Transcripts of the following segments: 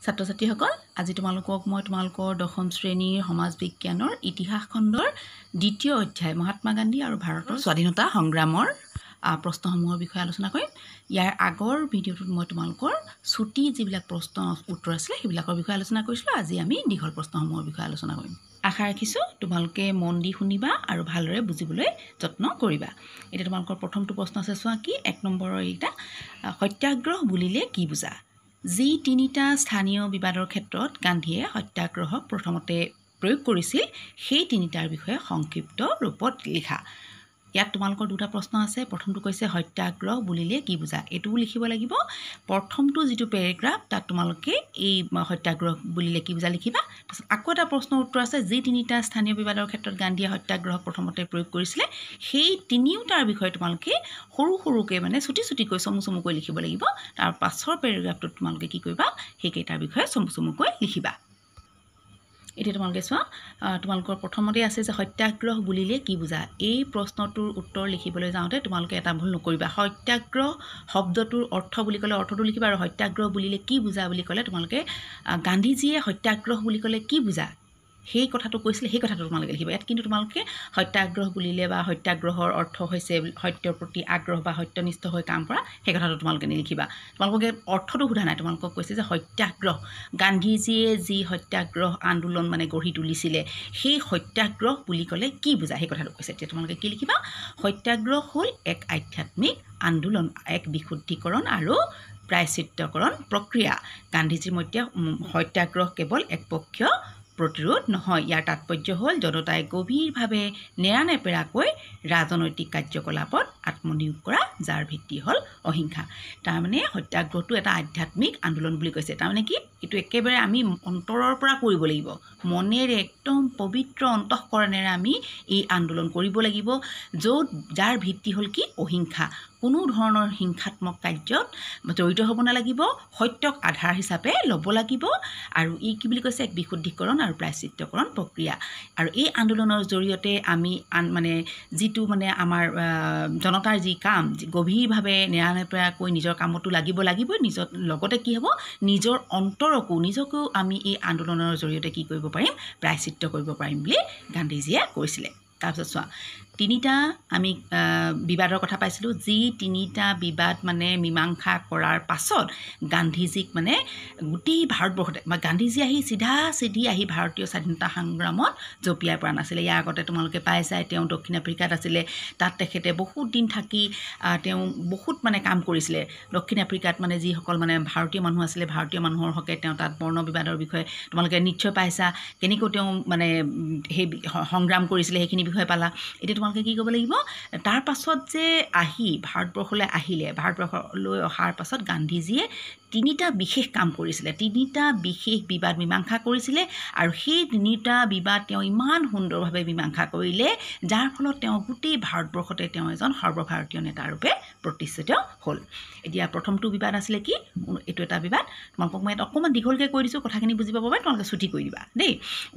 ছাত্ৰ-ছাত্ৰীসকল আজি তোমালোকক মই তোমালোকৰ দশম শ্ৰেণীৰ সমাজ বিজ্ঞানৰ ইতিহাস খণ্ডৰ দ্বিতীয় অধ্যায় মহাত্মা গান্ধী আৰু ভাৰতৰ স্বাধীনতা সংগ্ৰামৰ প্ৰশ্নসমূহৰ বিষয়ে আলোচনা কৰিম। ইয়াৰ আগৰ ভিডিঅ'টোত মই তোমালোকৰ ছুটি যিবিলাক প্ৰশ্ন উত্তৰ আছিল সেইবিলাকৰ বিষয়ে আলোচনা কৰিছিলোঁ। আজি আমি দীঘল প্ৰশ্নসমূহৰ বিষয়ে আলোচনা কৰিম। আশা ৰাখিছোঁ তোমালোকে মন দি শুনিবা আৰু ভালদৰে বুজিবলৈ যত্ন কৰিবা। এতিয়া তোমালোকৰ প্ৰথমটো প্ৰশ্ন আছে, চোৱা কি 1 নম্বৰৰ এইটা, সত্যাগ্ৰহ বুলিলে কি বুজা? যি তিনিটা স্থানীয় বিবাদৰ ক্ষেত্ৰত গান্ধীয়ে সত্যাগ্ৰহক প্ৰথমতে প্ৰয়োগ কৰিছিল সেই তিনিটাৰ বিষয়ে সংক্ষিপ্ত ৰূপত লিখা। ইয়াত তোমালোকৰ দুটা প্ৰশ্ন আছে। প্ৰথমটো কৈছে সত্যাগ্ৰহ বুলিলে কি বুজা, এইটোও লিখিব লাগিব। প্ৰথমটো যিটো পেৰেগ্ৰাফ তাত তোমালোকে এই সত্যাগ্ৰহ বুলিলে কি বুজা লিখিবা। তাৰপিছত আকৌ এটা প্ৰশ্নৰ উত্তৰ আছে, যি তিনিটা স্থানীয় বিবাদৰ ক্ষেত্ৰত গান্ধীয়ে সত্যাগ্ৰহক প্ৰথমতে প্ৰয়োগ কৰিছিলে সেই তিনিওটাৰ বিষয়ে তোমালোকে সৰু সৰুকৈ মানে চুটিকৈ চমুকৈ লিখিব লাগিব। তাৰ পাছৰ পেৰেগ্ৰাফটোত তোমালোকে কি কৰিবা, সেইকেইটাৰ বিষয়ে চমুকৈ লিখিবা। এতিয়া তোমালোকে চোৱা, তোমালোকৰ প্ৰথমতে আছে যে সত্যাগ্ৰহ বুলিলে কি বুজা। এই প্ৰশ্নটোৰ উত্তৰ লিখিবলৈ যাওঁতে তোমালোকে এটা ভুল নকৰিবা। সত্যাগ্ৰহ শব্দটোৰ অৰ্থ বুলি ক'লে অৰ্থটো লিখিবা, আৰু সত্যাগ্ৰহ বুলিলে কি বুজা বুলি ক'লে তোমালোকে গান্ধীজীয়ে সত্যাগ্ৰহ বুলি ক'লে কি বুজা সেই কথাটো কৈছিলে সেই কথাটো তোমালোকে লিখিবা। ইয়াত কিন্তু তোমালোকে সত্যাগ্ৰহ বুলিলে বা সত্যাগ্ৰহৰ অৰ্থ হৈছে সত্যৰ প্ৰতি আগ্ৰহ বা সত্যনিষ্ঠ হৈ কাম কৰা, সেই কথাটো তোমালোকে নিলিখিবা। তোমালোকে অৰ্থটো সোধা নাই, তোমালোকক কৈছে যে সত্যাগ্ৰহ, গান্ধীজীয়ে যি সত্যাগ্ৰহ আন্দোলন মানে গঢ়ি তুলিছিলে সেই সত্যাগ্ৰহ বুলি ক'লে কি বুজা সেই কথাটো কৈছে। এতিয়া তোমালোকে কি লিখিবা, সত্যাগ্ৰহ হ'ল এক আধ্যাত্মিক আন্দোলন, এক বিশুদ্ধিকৰণ আৰু প্ৰায়শ্চিত্তকৰণ প্ৰক্ৰিয়া। গান্ধীজীৰ মতে সত্যাগ্ৰহ কেৱল একপক্ষীয় প্ৰতিৰোধ নহয়, ইয়াৰ তাৎপৰ্য হ'ল জনতাই গভীৰভাৱে নেৰানেপেৰাকৈ ৰাজনৈতিক কাৰ্যকলাপত আত্মনিয়োগ কৰা, যাৰ ভিত্তি হ'ল অহিংসা। তাৰমানে সত্যাগ্ৰহটো এটা আধ্যাত্মিক আন্দোলন বুলি কৈছে। তাৰমানে কি, এইটো একেবাৰে আমি অন্তৰৰ পৰা কৰিব লাগিব, মনেৰে একদম পবিত্ৰ অন্তঃকৰণেৰে আমি এই আন্দোলন কৰিব লাগিব, যাৰ ভিত্তি হ'ল কি অহিংসা। কোনো ধৰণৰ হিংসাত্মক কাৰ্যত জড়িত হ'ব নালাগিব, সত্যক আধাৰ হিচাপে ল'ব লাগিব, আৰু ই কি বুলি কৈছে এক বিশুদ্ধিকৰণ আৰু প্ৰায়শ্চিত্তকৰণ প্ৰক্ৰিয়া। আৰু এই আন্দোলনৰ জৰিয়তে আমি মানে যিটো মানে আমাৰ জনতাৰ যি কাম গভীৰভাৱে নেৰানেপেৰাকৈ নিজৰ কামতো লাগিবই, নিজৰ লগতে কি হ'ব নিজৰ নিজকেও আমি এই আন্দোলনৰ জৰিয়তে কি কৰিব পাৰিম, প্ৰায়শ্চিত্ত কৰিব পাৰিম বুলি গান্ধীজীয়ে কৈছিলে। তাৰপিছত চোৱা, তিনিটা আমি বিবাদৰ কথা পাইছিলোঁ। যি তিনিটা বিবাদ মানে মীমাংসা কৰাৰ পাছত গান্ধীজীক মানে গোটেই ভাৰতবৰ্ষতে বা গান্ধীজী আহি চিধি আহি ভাৰতীয় স্বাধীনতা সংগ্ৰামত জঁপিয়াই পৰা নাছিলে। ইয়াৰ আগতে তোমালোকে পাইছাই, তেওঁ দক্ষিণ আফ্ৰিকাত আছিলে, তাত তেখেতে বহুত দিন থাকি তেওঁ বহুত মানে কাম কৰিছিলে। দক্ষিণ আফ্ৰিকাত মানে যিসকল মানে ভাৰতীয় মানুহ আছিলে, ভাৰতীয় মানুহৰ হকে তেওঁ তাত বৰ্ণ বিবাদৰ বিষয়ে তোমালোকে নিশ্চয় পাইছা, কেনেকৈ তেওঁ মানে সেই সংগ্ৰাম কৰিছিলে সেইখিনি বিষয়ে পালা। এতিয়া তোমালোকে কি কৰিব লাগিব, তাৰ পাছত যে আহি ভাৰতবৰ্ষলৈ আহিলে, ভাৰতবৰ্ষলৈ অহাৰ পাছত গান্ধীজীয়ে তিনিটা বিশেষ কাম কৰিছিলে, তিনিটা বিশেষ বিবাদ মীমাংসা কৰিছিলে, আৰু সেই তিনিটা বিবাদ তেওঁ ইমান সুন্দৰভাৱে মীমাংসা কৰিলে, যাৰ ফলত তেওঁ গোটেই ভাৰতবৰ্ষতে তেওঁ এজন সৰ্বভাৰতীয় নেতাৰূপে প্ৰতিষ্ঠিত হ'ল। এতিয়া প্ৰথমটো বিবাদ আছিলে কি, এইটো এটা বিবাদ, তোমালোকক মই ইয়াত অকণমান দীঘলকৈ কৈ দিছোঁ, কথাখিনি বুজি পাব পাৰে, তোমালোকে ছুটি কৰি দিবা দেই।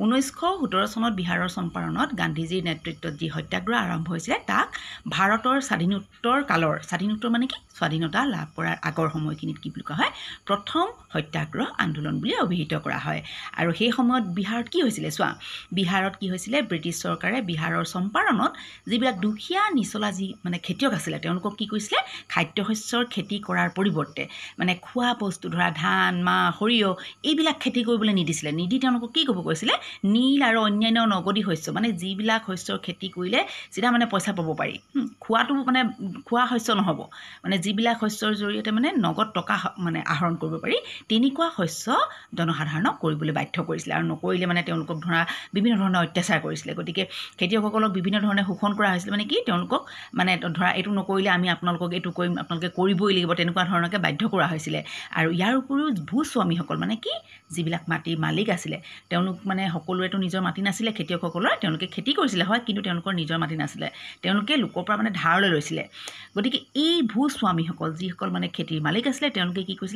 1917 চনত বিহাৰৰ চম্পাৰণত গান্ধীজীৰ নেতৃত্বত যি সত্যাগ্ৰহ আৰম্ভ হৈছিলে তাক ভাৰতৰ স্বাধীনোত্তৰ কালৰ, স্বাধীনোত্তৰ মানে কি স্বাধীনতা লাভ কৰাৰ আগৰ সময়খিনিত কি বুলি কোৱা হয়, প্ৰথম সত্যাগ্ৰহ আন্দোলন বুলি অভিহিত কৰা হয়। আৰু সেই সময়ত বিহাৰত কি হৈছিলে, চোৱা বিহাৰত কি হৈছিলে, ব্ৰিটিছ চৰকাৰে বিহাৰৰ চম্পাৰণত যিবিলাক দুখীয়া নিচলা যি মানে খেতিয়ক আছিলে তেওঁলোকক কি কৰিছিলে, খাদ্যশস্যৰ খেতি কৰাৰ পৰিৱৰ্তে মানে খোৱা বস্তু ধৰা ধান, মাহ, সৰিয়হ এইবিলাক খেতি কৰিবলৈ নিদিছিলে। তেওঁলোকক কি ক'ব কৈছিলে, নীল আৰু অন্যান্য নগদী শস্য, মানে যিবিলাক শস্যৰ খেতি কৰিলে চিধা মানে পইচা পাব পাৰি, খোৱাটো মানে খোৱা শস্য নহ'ব, মানে যিবিলাক শস্যৰ জৰিয়তে মানে নগদ টকা মানে আহৰণ কৰিব পাৰি তেনেকুৱা শস্য জনসাধাৰণক কৰিবলৈ বাধ্য কৰিছিলে। আৰু নকৰিলে মানে তেওঁলোকক ধৰা বিভিন্ন ধৰণৰ অত্যাচাৰ কৰিছিলে। গতিকে খেতিয়কসকলক বিভিন্ন ধৰণে শোষণ কৰা হৈছিলে, মানে কি তেওঁলোকক মানে ধৰা এইটো নকৰিলে আমি আপোনালোকক এইটো কৰিম, আপোনালোকে কৰিবই লাগিব, তেনেকুৱা ধৰণকে বাধ্য কৰা হৈছিলে। আৰু ইয়াৰ উপৰিও ভূস্বামীসকল মানে কি যিবিলাক মাটিৰ মালিক আছিলে, তেওঁলোক মানে সকলোৰেতো নিজৰ মাটি নাছিলে, খেতিয়কসকলৰ তেওঁলোকে খেতি কৰিছিলে হয়, কিন্তু তেওঁলোকৰ নিজৰ মাটি নাছিলে, তেওঁলোকে লোকৰ পৰা মানে ধাৰলৈ লৈছিলে। গতিকে এই ভূস্বামীসকল যিসকল মানে খেতিৰ মালিক আছিলে তেওঁলোকে কি কৰিছিলে,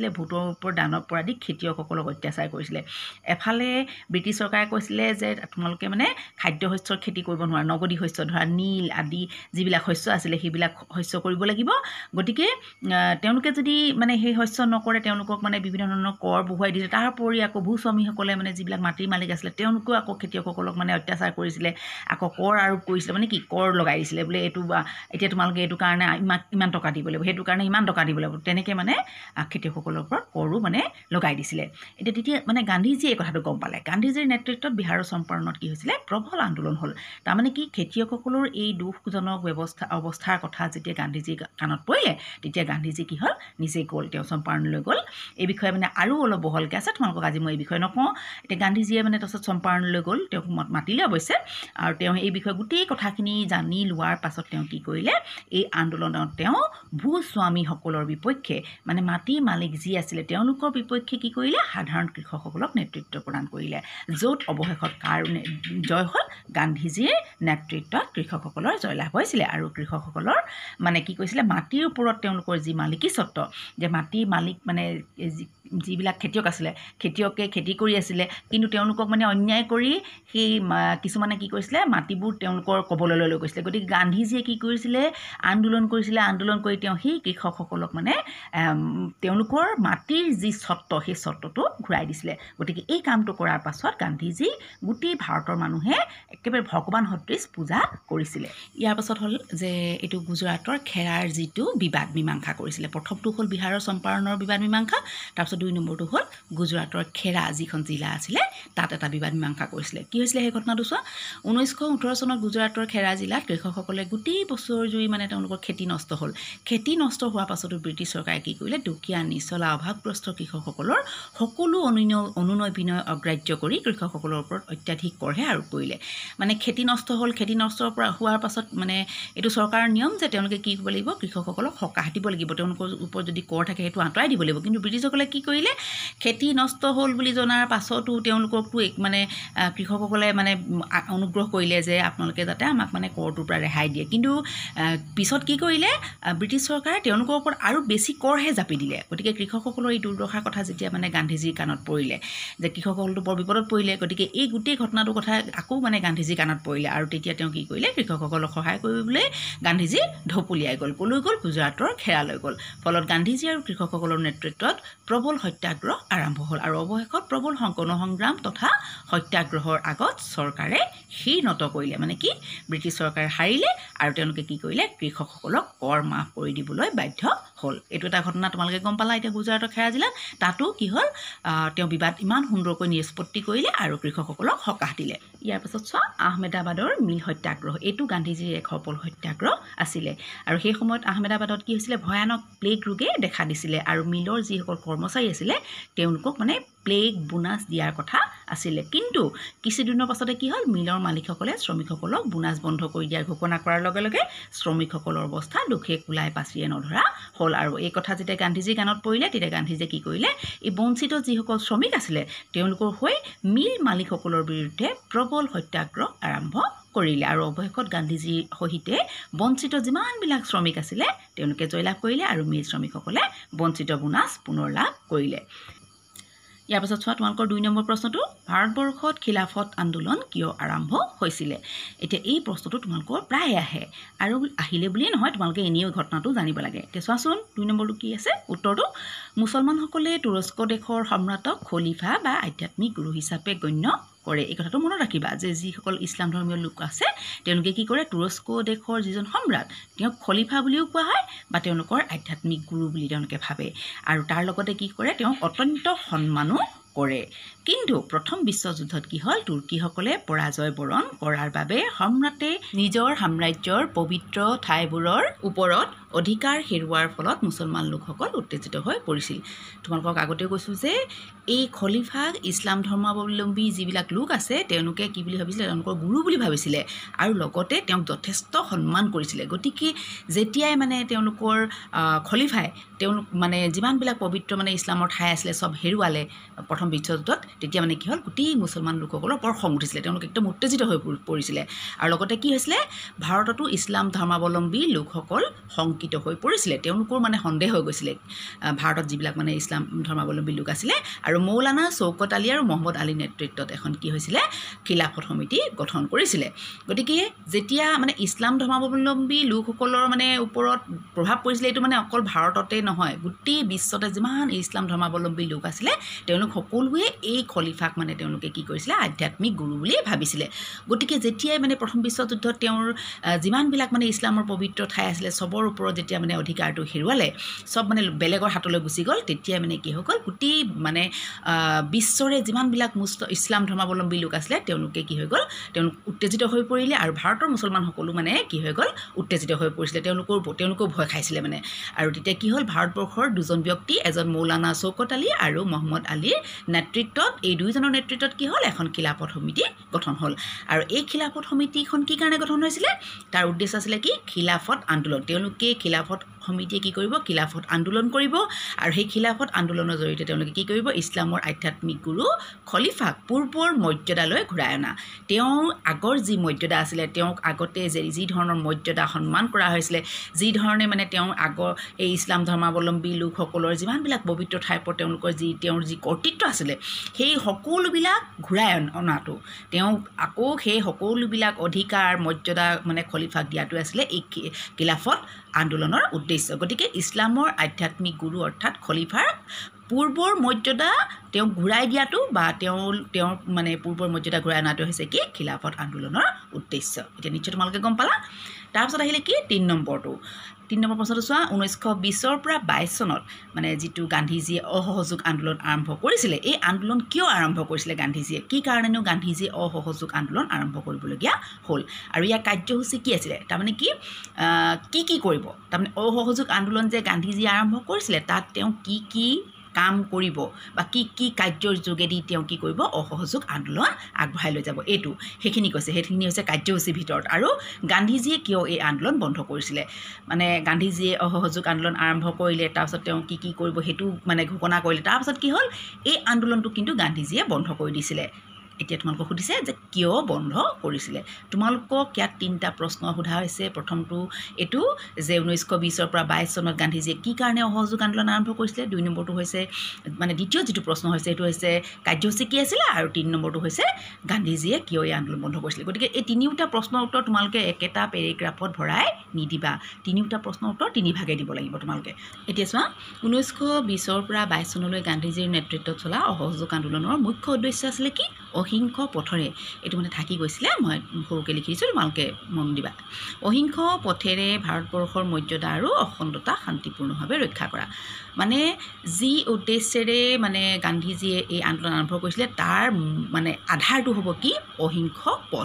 কৰিছিলে ভোটৰ ওপৰত দানৱ পৰা দি খেতিয়কসকলক অত্যাচাৰ কৰিছিলে এফালে ব্ৰিটিছ চৰকাৰে কৈছিলে যে তোমালোকে মানে খাদ্য শস্যৰ খেতি কৰিব নোৱাৰা নগদী শস্য ধৰা নীল আদি যিবিলাক শস্য আছিলে সেইবিলাক শস্য কৰিব লাগিব গতিকে তেওঁলোকে যদি মানে সেই শস্য নকৰে তেওঁলোকক মানে বিভিন্ন ধৰণৰ কৰ বহুৱাই দিলে তাৰ উপৰি আকৌ ভূস্বামীসকলে মানে যিবিলাক মাটিৰ মালিক আছিলে তেওঁলোকেও আকৌ খেতিয়কসকলক মানে অত্যাচাৰ কৰিছিলে আকৌ কৰ আৰোপ কৰিছিলে মানে কি কৰ লগাই দিছিলে বোলে এইটো এতিয়া তোমালোকে এইটো কাৰণে ইমান টকা দিব লাগিব সেইটো কাৰণে ইমান টকা দিব লাগিব তেনেকৈ মানে খেতিয়কসকলৰ ওপৰত কৰো মানে লগাই দিছিলে এতিয়া তেতিয়া মানে গান্ধীজীয়ে এই কথাটো গম পালে গান্ধীজীৰ নেতৃত্বত বিহাৰৰ চম্পাৰণত কি হৈছিলে প্ৰবল আন্দোলন হ'ল তাৰমানে কি খেতিয়কসকলৰ এই দুখজনক অৱস্থাৰ কথা যেতিয়া গান্ধীজীৰ কাণত পৰিলে তেতিয়া গান্ধীজী কি হ'ল নিজে গ'ল তেওঁ চম্পাৰণলৈ গ'ল এই বিষয়ে মানে আৰু অলপ বহলকৈ আছে তোমালোকক আজি মই এই বিষয়ে নকওঁ এতিয়া গান্ধীজীয়ে মানে তাৰপিছত চম্পাৰণলৈ গ'ল তেওঁক মাতিলে অৱশ্যে আৰু তেওঁ এই বিষয়ে গোটেই কথাখিনি জানি লোৱাৰ পাছত তেওঁ কি কৰিলে এই আন্দোলনত তেওঁ ভূস্বামীসকলৰ বিপক্ষে মানে মাটিৰ মালিক যি আছিলে তেওঁলোকৰ বিপক্ষে কি কৰিলে সাধাৰণ কৃষকসকলক নেতৃত্ব প্ৰদান কৰিলে য'ত অৱশেষত কাৰণে জয় হ'ল গান্ধীজীৰ নেতৃত্বত কৃষকসকলৰ জয়লাভ হৈছিলে আৰু কৃষকসকলৰ মানে কি কৈছিলে মাটিৰ ওপৰত তেওঁলোকৰ যি মালিকী স্বত্ব যে মাটিৰ মালিক মানে যিবিলাক খেতিয়ক আছিলে খেতিয়কে খেতি কৰি আছিলে কিন্তু তেওঁলোকক মানে অন্যায় কৰি সেই কিছুমানে কি কৰিছিলে মাটিবোৰ তেওঁলোকৰ কবললৈ লৈ গৈছিলে গতিকে গান্ধীজীয়ে কি কৰিছিলে আন্দোলন কৰি তেওঁ সেই কৃষকসকলক মানে তেওঁলোকৰ মাটিৰ যি স্বত্ব সেই স্বত্বটো ঘূৰাই দিছিলে গতিকে এই কামটো কৰাৰ পাছত গান্ধীজী গোটেই ভাৰতৰ মানুহে একেবাৰে ভগৱান সদৃশ পূজা কৰিছিলে ইয়াৰ পাছত হ'ল যে এইটো গুজৰাটৰ খেৰাৰ যিটো বিবাদ মীমাংসা কৰিছিলে প্ৰথমটো হ'ল বিহাৰৰ চম্পাৰণৰ বিবাদ মীমাংসা তাৰপিছত 2 নম্বৰটো হ'ল গুজৰাটৰ খেৰা যিখন জিলা আছিলে তাত এটা বিবাদ মীমাংসা কৰিছিলে কি হৈছিলে সেই ঘটনাটো চোৱা 1918 চনত গুজৰাটৰ খেৰা জিলাত কৃষকসকলে গোটেই বছৰ জুৰি মানে তেওঁলোকৰ খেতি নষ্ট হ'ল খেতি নষ্ট হোৱাৰ পাছতো ব্ৰিটিছ চৰকাৰে কি কৰিলে দুখীয়া নিচলা অভাৱগ্ৰস্ত কৃষকসকলৰ সকলো অনুনয় বিনয় অগ্ৰাহ্য কৰি কৃষকসকলৰ ওপৰত অত্যাধিক কৰহে আৰোপ কৰিলে মানে খেতি নষ্ট হ'ল খেতি নষ্ট হোৱাৰ পাছত মানে এইটো চৰকাৰৰ নিয়ম যে তেওঁলোকে কি কৰিব লাগিব কৃষকসকলক সকাহ দিব লাগিব তেওঁলোকৰ ওপৰত যদি কৰ থাকে সেইটো আঁতৰাই দিব লাগিব কিন্তু ব্ৰিটিছসকলে কি কৰিলে খেতি নষ্ট হ'ল বুলি জনাৰ পাছতো তেওঁলোককতো মানে কৃষকসকলে মানে অনুগ্ৰহ কৰিলে যে আপোনালোকে যাতে আমাক মানে কৰটোৰ পৰা ৰেহাই দিয়ে কিন্তু পিছত কি কৰিলে ব্ৰিটিছ চৰকাৰে তেওঁলোকৰ ওপৰত আৰু বেছি কৰহে জাপি দিলে গতিকে কৃষকসকলৰ এই দুৰ্দশাৰ কথা যেতিয়া মানে গান্ধীজীৰ কাণত পৰিলে যে কৃষকসকলটো বৰ বিপদত পৰিলে গতিকে এই গোটেই ঘটনাটোৰ কথা আকৌ মানে গান্ধীজীৰ কাণত পৰিলে আৰু তেতিয়া তেওঁ কি কৰিলে কৃষকসকলক সহায় কৰিবলৈ গান্ধীজী ঢপলিয়াই গ'ল কলৈ গ'ল গুজৰাটৰ খেৰালৈ গ'ল ফলত গান্ধীজী আৰু কৃষকসকলৰ নেতৃত্বত প্ৰবল সত্যাগ্ৰহ আৰম্ভ হ'ল আৰু অৱশেষত প্ৰবল গণসংগ্ৰাম তথা সত্যাগ্ৰহৰ আগত চৰকাৰে নত কৰিলে মানে কি ব্ৰিটিছ চৰকাৰে হাৰিলে আৰু তেওঁলোকে কি কৰিলে কৃষকসকলক কৰ মাফ কৰি দিবলৈ বাধ্য হ'ল এইটো এটা ঘটনা তোমালোকে গম পালা এতিয়া গুজৰাটৰ খেৰা জিলাত তাতো কি হ'ল তেওঁ বিবাদ ইমান সুন্দৰকৈ নিষ্পত্তি কৰিলে আৰু কৃষকসকলক সকাহ দিলে ইয়াৰ পাছত চোৱা আহমেদাবাদৰ মিল সত্যাগ্ৰহ এইটো গান্ধীজীৰ এক সফল সত্যাগ্ৰহ আছিলে আৰু সেই সময়ত আহমেদাবাদত কি হৈছিলে ভয়ানক প্লেগ ৰোগে দেখা দিছিলে আৰু মিলৰ যিসকল কৰ্মচাৰী আছিলে তেওঁলোকক মানে প্লেগ বোনাছ দিয়াৰ কথা আছিলে কিন্তু কিছুদিনৰ পাছতে কি হ'ল মিলৰ মালিকসকলে শ্ৰমিকসকলক বোনাছ বন্ধ কৰি দিয়াৰ ঘোষণা কৰাৰ লগে লগে শ্ৰমিকসকলৰ অৱস্থা দুখে কোলাই পাচিয়ে নধৰা হ'ল আৰু এই কথা যেতিয়া গান্ধীজীৰ কাণত পৰিলে তেতিয়া গান্ধীজীয়ে কি কৰিলে এই বঞ্চিত যিসকল শ্ৰমিক আছিলে তেওঁলোকৰ হৈ মিল মালিকসকলৰ বিৰুদ্ধে প্ৰবল সত্যাগ্ৰহ আৰম্ভ কৰিলে আৰু অৱশেষত গান্ধীজীৰ সহিতে বঞ্চিত যিমানবিলাক শ্ৰমিক আছিলে তেওঁলোকে জয়লাভ কৰিলে আৰু মিল শ্ৰমিকসকলে বঞ্চিত বোনাছ পুনৰ লাভ কৰিলে ইয়াৰ পাছত চোৱা তোমালোকৰ 2 নম্বৰ প্ৰশ্নটো ভাৰতবৰ্ষত খিলাফত আন্দোলন কিয় আৰম্ভ হৈছিলে এতিয়া এই প্ৰশ্নটো তোমালোকৰ প্ৰায় আহে আৰু আহিলে বুলিয়ে নহয় তোমালোকে এনেও ঘটনাটো জানিব লাগে এতিয়া চোৱাচোন 2 নম্বৰটো কি আছে উত্তৰটো মুছলমানসকলে তুৰস্ক দেশৰ সম্ৰাটক খলিফা বা আধ্যাত্মিক গুৰু হিচাপে গণ্য কৰে এই কথাটো মনত ৰাখিবা যে যিসকল ইছলাম ধৰ্মীয় লোক আছে তেওঁলোকে কি কৰে তুৰস্ক দেশৰ যিজন সম্ৰাট তেওঁক খলিফা বুলিও কোৱা হয় বা তেওঁলোকৰ আধ্যাত্মিক গুৰু বুলি তেওঁলোকে ভাবে আৰু তাৰ লগতে কি কৰে তেওঁক অত্যন্ত সন্মানো কৰে কিন্তু প্ৰথম বিশ্বযুদ্ধত কি হ'ল তুৰ্কীসকলে পৰাজয় বৰণ কৰাৰ বাবে সম্ৰাটে নিজৰ সাম্ৰাজ্যৰ পবিত্ৰ ঠাইবোৰৰ ওপৰত অধিকাৰ হেৰুৱাৰ ফলত মুছলমান লোকসকল উত্তেজিত হৈ পৰিছিল তোমালোকক আগতেও কৈছোঁ যে এই খলিফা ইছলাম ধৰ্মাৱলম্বী যিবিলাক লোক আছে তেওঁলোকে কি বুলি ভাবিছিলে তেওঁলোকৰ গুৰু বুলি ভাবিছিলে আৰু লগতে তেওঁক যথেষ্ট সন্মান কৰিছিলে গতিকে যেতিয়াই মানে তেওঁলোকৰ খলিফাই তেওঁলোক মানে যিমানবিলাক পবিত্ৰ মানে ইছলামৰ ঠাই আছিলে সব হেৰুৱালে প্ৰথম বিশ্বযুদ্ধত তেতিয়া মানে কি হ'ল গোটেই মুছলমান লোকসকলৰ বৰ খং উঠিছিলে তেওঁলোক একদম উত্তেজিত হৈ পৰিছিলে আৰু লগতে কি হৈছিলে ভাৰততো ইছলাম ধৰ্মাৱলম্বী লোকসকল শংকিত শংকিত হৈ পৰিছিলে তেওঁলোকৰ মানে সন্দেহ হৈ গৈছিলে ভাৰতত যিবিলাক মানে ইছলাম ধৰ্মাৱলম্বী লোক আছিলে আৰু মৌলানা শৌকত আলী আৰু মহম্মদ আলীৰ নেতৃত্বত এখন কি হৈছিলে খিলাফত সমিতি গঠন কৰিছিলে গতিকে যেতিয়া মানে ইছলাম ধৰ্মাৱলম্বী লোকসকলৰ মানে ওপৰত প্ৰভাৱ পৰিছিলে এইটো মানে অকল ভাৰততে নহয় গোটেই বিশ্বতে যিমান ইছলাম ধৰ্মাৱলম্বী লোক আছিলে তেওঁলোক সকলোৱে এই খলিফাক মানে তেওঁলোকে কি কৰিছিলে আধ্যাত্মিক গুৰু বুলি ভাবিছিলে গতিকে যেতিয়াই মানে প্ৰথম বিশ্বযুদ্ধত তেওঁৰ যিমানবিলাক মানে ইছলামৰ পবিত্ৰ ঠাই আছিলে সবৰ ওপৰত যেতিয়া মানে অধিকাৰটো হেৰুৱালে সব মানে বেলেগৰ হাতলৈ গুচি গ'ল তেতিয়া মানে কি হৈ গ'ল গোটেই মানে বিশ্বৰে যিমানবিলাক ইছলাম ধৰ্মাৱলম্বী লোক আছিলে তেওঁলোকে কি হৈ গ'ল তেওঁলোক উত্তেজিত হৈ পৰিলে আৰু ভাৰতৰ মুছলমানসকলো মানে কি হৈ গ'ল উত্তেজিত হৈ পৰিছিলে তেওঁলোকেও ভয় খাইছিলে মানে আৰু তেতিয়া কি হ'ল ভাৰতবৰ্ষৰ দুজন ব্যক্তি এজন মৌলানা শৌকত আলী আৰু মহম্মদ আলীৰ নেতৃত্বত এই দুইজনৰ নেতৃত্বত কি হ'ল এখন খিলাফত সমিতি গঠন হ'ল আৰু এই খিলাফত সমিতিখন কি কাৰণে গঠন হৈছিলে তাৰ উদ্দেশ্য আছিলে কি খিলাফত আন্দোলন তেওঁলোকে খিলাফত সমিতিয়ে কি কৰিব খিলাফত আন্দোলন কৰিব আৰু সেই খিলাফত আন্দোলনৰ জৰিয়তে তেওঁলোকে কি কৰিব ইছলামৰ আধ্যাত্মিক গুৰু খলিফাক পূৰ্বৰ মৰ্যাদালৈ ঘূৰাই অনা তেওঁৰ আগৰ যি মৰ্যাদা আছিলে তেওঁক আগতে যি ধৰণৰ মৰ্যাদা সন্মান কৰা হৈছিলে যি ধৰণে মানে তেওঁৰ আগৰ এই ইছলাম ধৰ্মাৱলম্বী লোকসকলৰ যিমানবিলাক পবিত্ৰ ঠাইৰ ওপৰত তেওঁৰ যি কৰ্তৃত্ব আছিলে সেই সকলোবিলাক ঘূৰাই অনাটো তেওঁক আকৌ সেই সকলোবিলাক অধিকাৰ মৰ্যাদা মানে খলিফাক দিয়াটো আছিলে এই খিলাফত আন্দোলনৰ উদ্দেশ্য গতিকে ইছলামৰ আধ্যাত্মিক গুৰু অৰ্থাৎ খলিফাৰ পূৰ্বৰ মৰ্যাদা তেওঁক ঘূৰাই দিয়াটো বা তেওঁৰ মানে পূৰ্বৰ মৰ্যাদা ঘূৰাই অনাটো হৈছে কি খিলাফত আন্দোলনৰ উদ্দেশ্য এতিয়া নিশ্চয় তোমালোকে গম পালা তাৰপিছত আহিলে কি 3 নম্বৰ প্ৰশ্নটো চোৱা 1920 পৰা 22 চনত মানে যিটো গান্ধীজীয়ে অসহযোগ আন্দোলন আৰম্ভ কৰিছিলে এই আন্দোলন কিয় আৰম্ভ কৰিছিলে গান্ধীজীয়ে কি কাৰণেনো গান্ধীজীয়ে অসহযোগ আন্দোলন আৰম্ভ কৰিবলগীয়া হ'ল আৰু ইয়াৰ কাৰ্যসূচী কি আছিলে তাৰমানে কি কৰিব তাৰমানে অসহযোগ আন্দোলন যে গান্ধীজীয়ে আৰম্ভ কৰিছিলে তাত তেওঁ কি কাম কৰিব বা কি কাৰ্যৰ যোগেদি তেওঁ কি কৰিব অসহযোগ আন্দোলন আগবঢ়াই লৈ যাব এইটো সেইখিনি হৈছে কাৰ্যসূচীৰ ভিতৰত আৰু গান্ধীজীয়ে কিয় এই আন্দোলন বন্ধ কৰিছিলে মানে গান্ধীজীয়ে অসহযোগ আন্দোলন আৰম্ভ কৰিলে তাৰপিছত তেওঁ কি কৰিব সেইটো মানে ঘোষণা কৰিলে তাৰপিছত কি হ'ল এই আন্দোলনটো কিন্তু গান্ধীজীয়ে বন্ধ কৰি দিছিলে এতিয়া তোমালোকক সুধিছে যে কিয় বন্ধ কৰিছিলে তোমালোকক ইয়াত 3টা প্ৰশ্ন সোধা হৈছে প্ৰথমটো এইটো যে 1920 পৰা 22 চনত গান্ধীজীয়ে কি কাৰণে অসহযোগ আন্দোলন আৰম্ভ কৰিছিলে 2 নম্বৰটো হৈছে মানে দ্বিতীয় যিটো প্ৰশ্ন হৈছে এইটো হৈছে কাৰ্যসূচী কি আছিল আৰু 3 নম্বৰটো হৈছে গান্ধীজীয়ে কিয় এই আন্দোলন বন্ধ কৰিছিলে গতিকে এই 3টা প্ৰশ্নৰ উত্তৰ তোমালোকে একেটা পেৰেগ্ৰাফত ভৰাই নিদিবা 3টা প্ৰশ্নৰ উত্তৰ 3 ভাগে দিব লাগিব তোমালোকে এতিয়া চোৱা 1920 পৰা 22 চনলৈ গান্ধীজীৰ নেতৃত্বত চলা অসহযোগ আন্দোলনৰ মুখ্য উদ্দেশ্য আছিল কি অহিংস পথেৰে এইটো মানে থাকি গৈছিলে মই সৰুকৈ লিখি দিছোঁ তোমালোকে মন দিবা অহিংস পথেৰে ভাৰতবৰ্ষৰ মৰ্যাদা আৰু অখণ্ডতা শান্তিপূৰ্ণভাৱে ৰক্ষা কৰা মানে যি উদ্দেশ্যেৰে মানে গান্ধীজীয়ে এই আন্দোলন আৰম্ভ কৰিছিলে তাৰ মানে আধাৰটো হ'ব কি অহিংস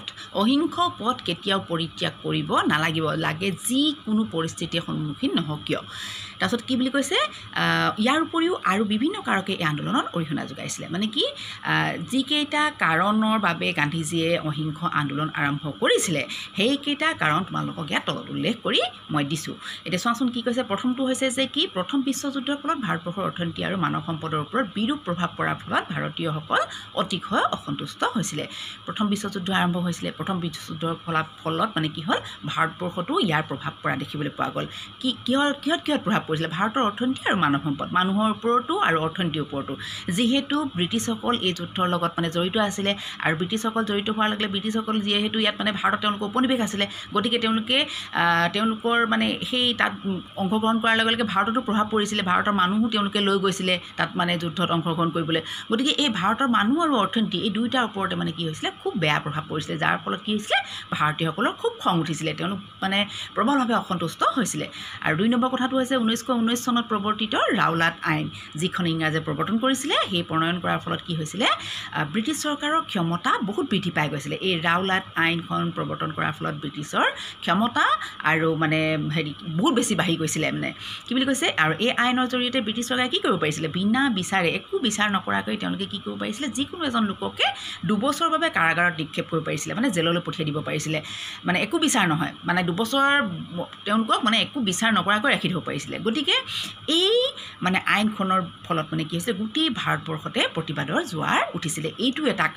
পথ কেতিয়াও পৰিত্যাগ কৰিব নালাগিব লাগে যিকোনো পৰিস্থিতিৰ সন্মুখীন নহওক কিয় তাৰপিছত কি বুলি কৈছে ইয়াৰ উপৰিও আৰু বিভিন্ন কাৰকে এই আন্দোলনত অৰিহণা যোগাইছিলে মানে কি যিকেইটা কাৰণৰ বাবে গান্ধীজীয়ে অহিংস আন্দোলন আৰম্ভ কৰিছিলে সেইকেইটা কাৰণ তোমালোকক ইয়াত তলত উল্লেখ কৰি মই দিছোঁ এতিয়া চোৱাচোন কি কৈছে প্ৰথমটো হৈছে যে কি প্ৰথম বিশ্বযুদ্ধৰ ফলত ভাৰতবৰ্ষৰ অৰ্থনীতি আৰু মানৱ সম্পদৰ ওপৰত বিৰূপ প্ৰভাৱ পৰাৰ ফলত ভাৰতীয়সকল অতিশয় অসন্তুষ্ট হৈছিলে প্ৰথম বিশ্বযুদ্ধ আৰম্ভ হৈছিলে প্ৰথম বিশ্বযুদ্ধৰ ফলত মানে কি হ'ল ভাৰতবৰ্ষতো ইয়াৰ প্ৰভাৱ পৰা দেখিবলৈ পোৱা গ'ল কিহত প্ৰভাৱ পৰিছিলে ভাৰতৰ অৰ্থনীতি আৰু মানৱ সম্পদ মানুহৰ ওপৰতো আৰু অৰ্থনীতিৰ ওপৰতো যিহেতু ব্ৰিটিছসকল এই যুদ্ধৰ লগত মানে জড়িত আছিলে আৰু ব্ৰিটিছসকল জড়িত হোৱাৰ লগে লগে ব্ৰিটিছসকল যিহেতু ইয়াত মানে ভাৰতত তেওঁলোকৰ উপনিৱেশ আছিলে গতিকে তেওঁলোকৰ মানে সেই তাত অংশগ্ৰহণ কৰাৰ লগে লগে ভাৰততো প্ৰভাৱ পৰিছিলে ভাৰতৰ মানুহো তেওঁলোকে লৈ গৈছিলে তাত মানে যুদ্ধত অংশগ্ৰহণ কৰিবলৈ গতিকে এই ভাৰতৰ মানুহ আৰু অৰ্থনীতি এই দুয়োটাৰ ওপৰতে মানে কি হৈছিলে খুব বেয়া প্ৰভাৱ পৰিছিলে যাৰ ফলত কি হৈছিলে ভাৰতীয়সকলৰ খুব খং উঠিছিলে তেওঁলোক মানে প্ৰবলভাৱে অসন্তুষ্ট হৈছিলে আৰু 2 নম্বৰ কথাটো হৈছে 1919 চনত প্ৰৱৰ্তিত ৰাওলাট আইন যিখন ইংৰাজে প্ৰৱৰ্তন কৰিছিলে সেই প্ৰণয়ন কৰাৰ ফলত কি হৈছিলে ব্ৰিটিছ চৰকাৰৰ ক্ষমতা বহুত বৃদ্ধি পাই গৈছিলে এই ৰাওলাট আইনখন প্ৰৱৰ্তন কৰাৰ ফলত ব্ৰিটিছৰ ক্ষমতা আৰু মানে বহুত বেছি বাঢ়ি গৈছিলে মানে কি বুলি কৈছে আৰু এই আইনৰ জৰিয়তে ব্ৰিটিছ চৰকাৰে কি কৰিব পাৰিছিলে বিনা বিচাৰে একো বিচাৰ নকৰাকৈ তেওঁলোকে কি কৰিব পাৰিছিলে যিকোনো এজন লোককে 2 বছৰৰ বাবে কাৰাগাৰত নিক্ষেপ কৰিব পাৰিছিলে মানে জেললৈ পঠিয়াই দিব পাৰিছিলে মানে একো বিচাৰ নহয় মানে 2 বছৰ তেওঁলোকক মানে একো বিচাৰ নকৰাকৈ ৰাখি থ'ব পাৰিছিলে গতিকে এই মানে আইনখনৰ ফলত মানে কি হৈছিলে গোটেই ভাৰতবৰ্ষতে প্ৰতিবাদৰ জোৱাৰ উঠিছিলে এইটো এটা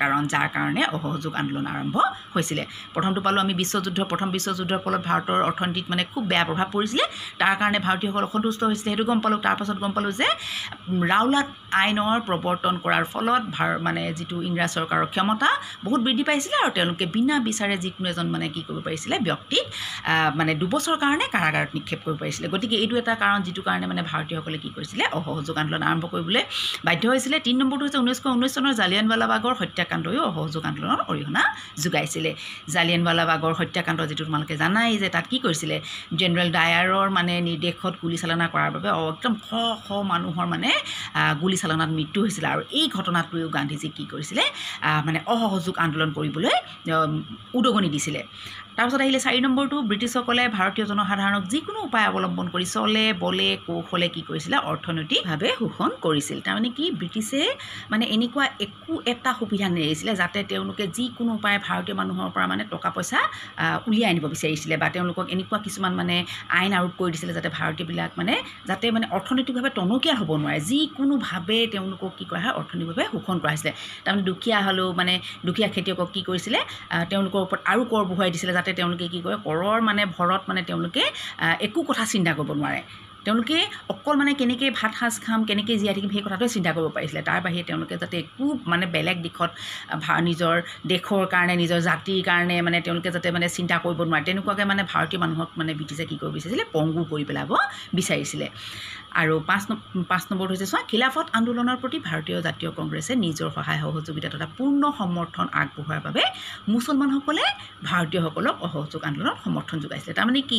কাৰণ যাৰ কাৰণে অসহযোগ আন্দোলন আৰম্ভ হৈছিলে প্ৰথমটো পালোঁ আমি প্ৰথম বিশ্বযুদ্ধৰ ফলত ভাৰতৰ অৰ্থনীতিত মানে খুব বেয়া প্ৰভাৱ পৰিছিলে তাৰ কাৰণে ভাৰতীয়সকল অসন্তুষ্ট হৈছিলে সেইটো গম পালোঁ তাৰপাছত গম পালোঁ যে ৰাওলাট আইনৰ প্ৰৱৰ্তন কৰাৰ ফলত মানে যিটো ইংৰাজ চৰকাৰৰ ক্ষমতা বহুত বৃদ্ধি পাইছিলে আৰু তেওঁলোকে বিনা বিচাৰে যিকোনো এজন মানে কি কৰিব পাৰিছিলে ব্যক্তিক মানে 2 বছৰৰ কাৰণে কাৰাগাৰত নিক্ষেপ কৰিব পাৰিছিলে গতিকে এইটো এটা কাৰণ যিটো কাৰণে মানে ভাৰতীয়সকলে কি কৰিছিলে অসহযোগ আন্দোলন আৰম্ভ কৰিবলৈ বাধ্য হৈছিলে 3 নম্বৰটো হৈছে 1919 চনৰ জালিয়ানৱালাবাগৰ হত্যাকাণ্ডয়ো অসহযোগ আন্দোলনৰ অৰিহণা যোগাইছিলে জালিয়ানৱালাবাগৰ হত্যাকাণ্ড যিটো তোমালোকে জানাই যে তাত কি কৰিছিলে জেনেৰেল ডায়াৰৰ মানে নিৰ্দেশত গুলীচালনা কৰাৰ বাবে একদম শ মানুহৰ মানে গুলীচালনাত মৃত্যু হৈছিলে আৰু এই ঘটনাটোৱেও গান্ধীজীক কি কৰিছিলে মানে অসহযোগ আন্দোলন কৰিবলৈ উদগনি দিছিলে তাৰপিছত আহিলে 4 নম্বৰটো ব্ৰিটিছসকলে ভাৰতীয় জনসাধাৰণক যিকোনো উপায় অৱলম্বন কৰি চলে বলে কৌশলে কি কৰিছিলে অৰ্থনৈতিকভাৱে শোষণ কৰিছিল তাৰমানে কি ব্ৰিটিছে মানে এনেকুৱা একো এটা সুবিধা নেৰিছিলে যাতে তেওঁলোকে যিকোনো উপায় ভাৰতীয় মানুহৰ পৰা মানে টকা পইচা উলিয়াই আনিব বিচাৰিছিলে বা তেওঁলোকক এনেকুৱা কিছুমান মানে আইন আৰোপ কৰি দিছিলে যাতে ভাৰতীয়বিলাক মানে যাতে মানে অৰ্থনৈতিকভাৱে টনকীয়া হ'ব নোৱাৰে যিকোনোভাৱে তেওঁলোকক কি কৰা হয় অৰ্থনৈতিকভাৱে শোষণ কৰা হৈছিলে তাৰমানে দুখীয়া হ'লেও মানে দুখীয়া খেতিয়কক কি কৰিছিলে তেওঁলোকৰ ওপৰত আৰু কৰ বহুৱাই দিছিলে যাতে তেওঁলোকে কি কৰে কৰৰ মানে ভৰত মানে তেওঁলোকে একো কথা চিন্তা কৰিব নোৱাৰে তেওঁলোকে অকল মানে কেনেকৈ ভাত সাজ খাম কেনেকৈ জীয়াই থাকিম সেই কথাটোৱে চিন্তা কৰিব পাৰিছিলে তাৰ বাহিৰে তেওঁলোকে যাতে একো মানে বেলেগ দিশত নিজৰ দেশৰ কাৰণে নিজৰ জাতিৰ কাৰণে মানে তেওঁলোকে যাতে মানে চিন্তা কৰিব নোৱাৰে তেনেকুৱাকৈ মানে ভাৰতীয় মানুহক মানে ব্ৰিটিছে কি কৰিব বিচাৰিছিলে পংগু কৰি পেলাব বিচাৰিছিলে আৰু 5 নম্বৰটো হৈছে চোৱা খিলাফত আন্দোলনৰ প্ৰতি ভাৰতীয় জাতীয় কংগ্ৰেছে নিজৰ সহায় সহযোগিতা তথা পূৰ্ণ সমৰ্থন আগবঢ়োৱাৰ বাবে মুছলমানসকলে ভাৰতীয়সকলক অসহযোগ আন্দোলনত সমৰ্থন যোগাইছিলে তাৰমানে কি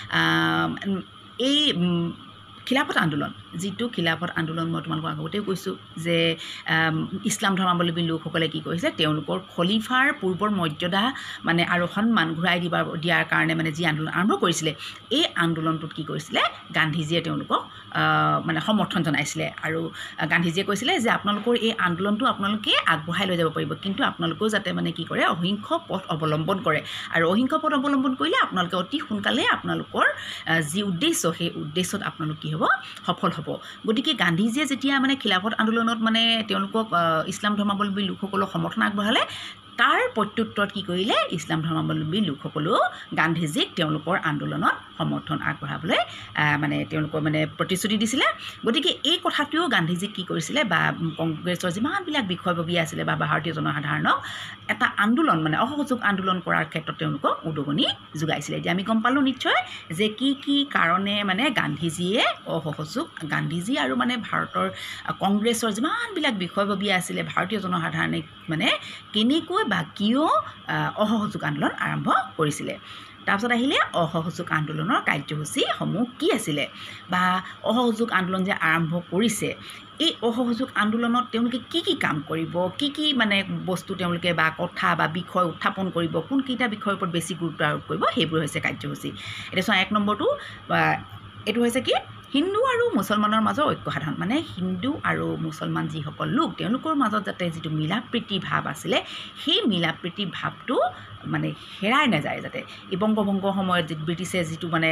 এই খিলাফত আন্দোলন যিটো খিলাফত আন্দোলন মই তোমালোকক আগতেও কৈছোঁ যে ইছলাম ধৰ্মাৱলম্বী লোকসকলে কি কৰিছিলে তেওঁলোকৰ খলিফাৰ পূৰ্বৰ মৰ্যাদা মানে আৰু সন্মান ঘূৰাই দিয়াৰ কাৰণে মানে যি আন্দোলন আৰম্ভ কৰিছিলে এই আন্দোলনটোত কি কৰিছিলে গান্ধীজীয়ে তেওঁলোকক মানে সমৰ্থন জনাইছিলে আৰু গান্ধীজীয়ে কৈছিলে যে আপোনালোকৰ এই আন্দোলনটো আপোনালোকে আগবঢ়াই লৈ যাব পাৰিব কিন্তু আপোনালোকেও যাতে মানে কি কৰে অহিংস পথ অৱলম্বন কৰে আৰু অহিংস পথ অৱলম্বন কৰিলে আপোনালোকে অতি সোনকালে আপোনালোকৰ যি উদ্দেশ্য সেই উদ্দেশ্যত আপোনালোক কি হ'ব সফল হ'ব গতিকে গান্ধীজীয়ে যেতিয়া মানে খিলাফত আন্দোলনত মানে তেওঁলোকক ইছলাম ধৰ্মাৱলম্বী লোকসকলক সমৰ্থন আগবঢ়ালে তাৰ প্ৰত্যুত্তৰত কি কৰিলে ইছলাম ধৰ্মাৱলম্বী লোকসকলেও গান্ধীজীক তেওঁলোকৰ আন্দোলনত সমৰ্থন আগবঢ়াবলৈ মানে তেওঁলোকৰ মানে প্ৰতিশ্ৰুতি দিছিলে গতিকে এই কথাটোও গান্ধীজীক কি কৰিছিলে বা কংগ্ৰেছৰ যিমানবিলাক বিষয়ববী আছিলে বা ভাৰতীয় জনসাধাৰণক এটা আন্দোলন মানে অসহযোগ আন্দোলন কৰাৰ ক্ষেত্ৰত তেওঁলোকক উদগনি যোগাইছিলে এতিয়া আমি গম পালোঁ নিশ্চয় যে কি কাৰণে মানে গান্ধীজীয়ে গান্ধীজী আৰু মানে ভাৰতৰ কংগ্ৰেছৰ যিমানবিলাক বিষয়ববী আছিলে ভাৰতীয় জনসাধাৰণে মানে কেনেকৈ বা কিয় অসহযোগ আন্দোলন আৰম্ভ কৰিছিলে তাৰপিছত আহিলে অসহযোগ আন্দোলনৰ কাৰ্যসূচীসমূহ কি আছিলে বা অসহযোগ আন্দোলন যে আৰম্ভ কৰিছে এই অসহযোগ আন্দোলনত তেওঁলোকে কি কাম কৰিব কি মানে বস্তু তেওঁলোকে বা কথা বা বিষয় উত্থাপন কৰিব কোনকেইটা বিষয়ৰ ওপৰত বেছি গুৰুত্ব আৰোপ কৰিব সেইবোৰ হৈছে কাৰ্যসূচী এতিয়া চোৱা 1 নম্বৰটো এইটো হৈছে কি হিন্দু আৰু মুছলমানৰ মাজৰ ঐক্য সাধন মানে হিন্দু আৰু মুছলমান যিসকল লোক তেওঁলোকৰ মাজত যাতে যিটো মিলা প্ৰীতি ভাৱ আছিলে সেই মিলা প্ৰীতি ভাৱটো মানে হেৰাই নাযায় যাতে এই বংগভংগৰ সময়ত ব্ৰিটিছে যিটো মানে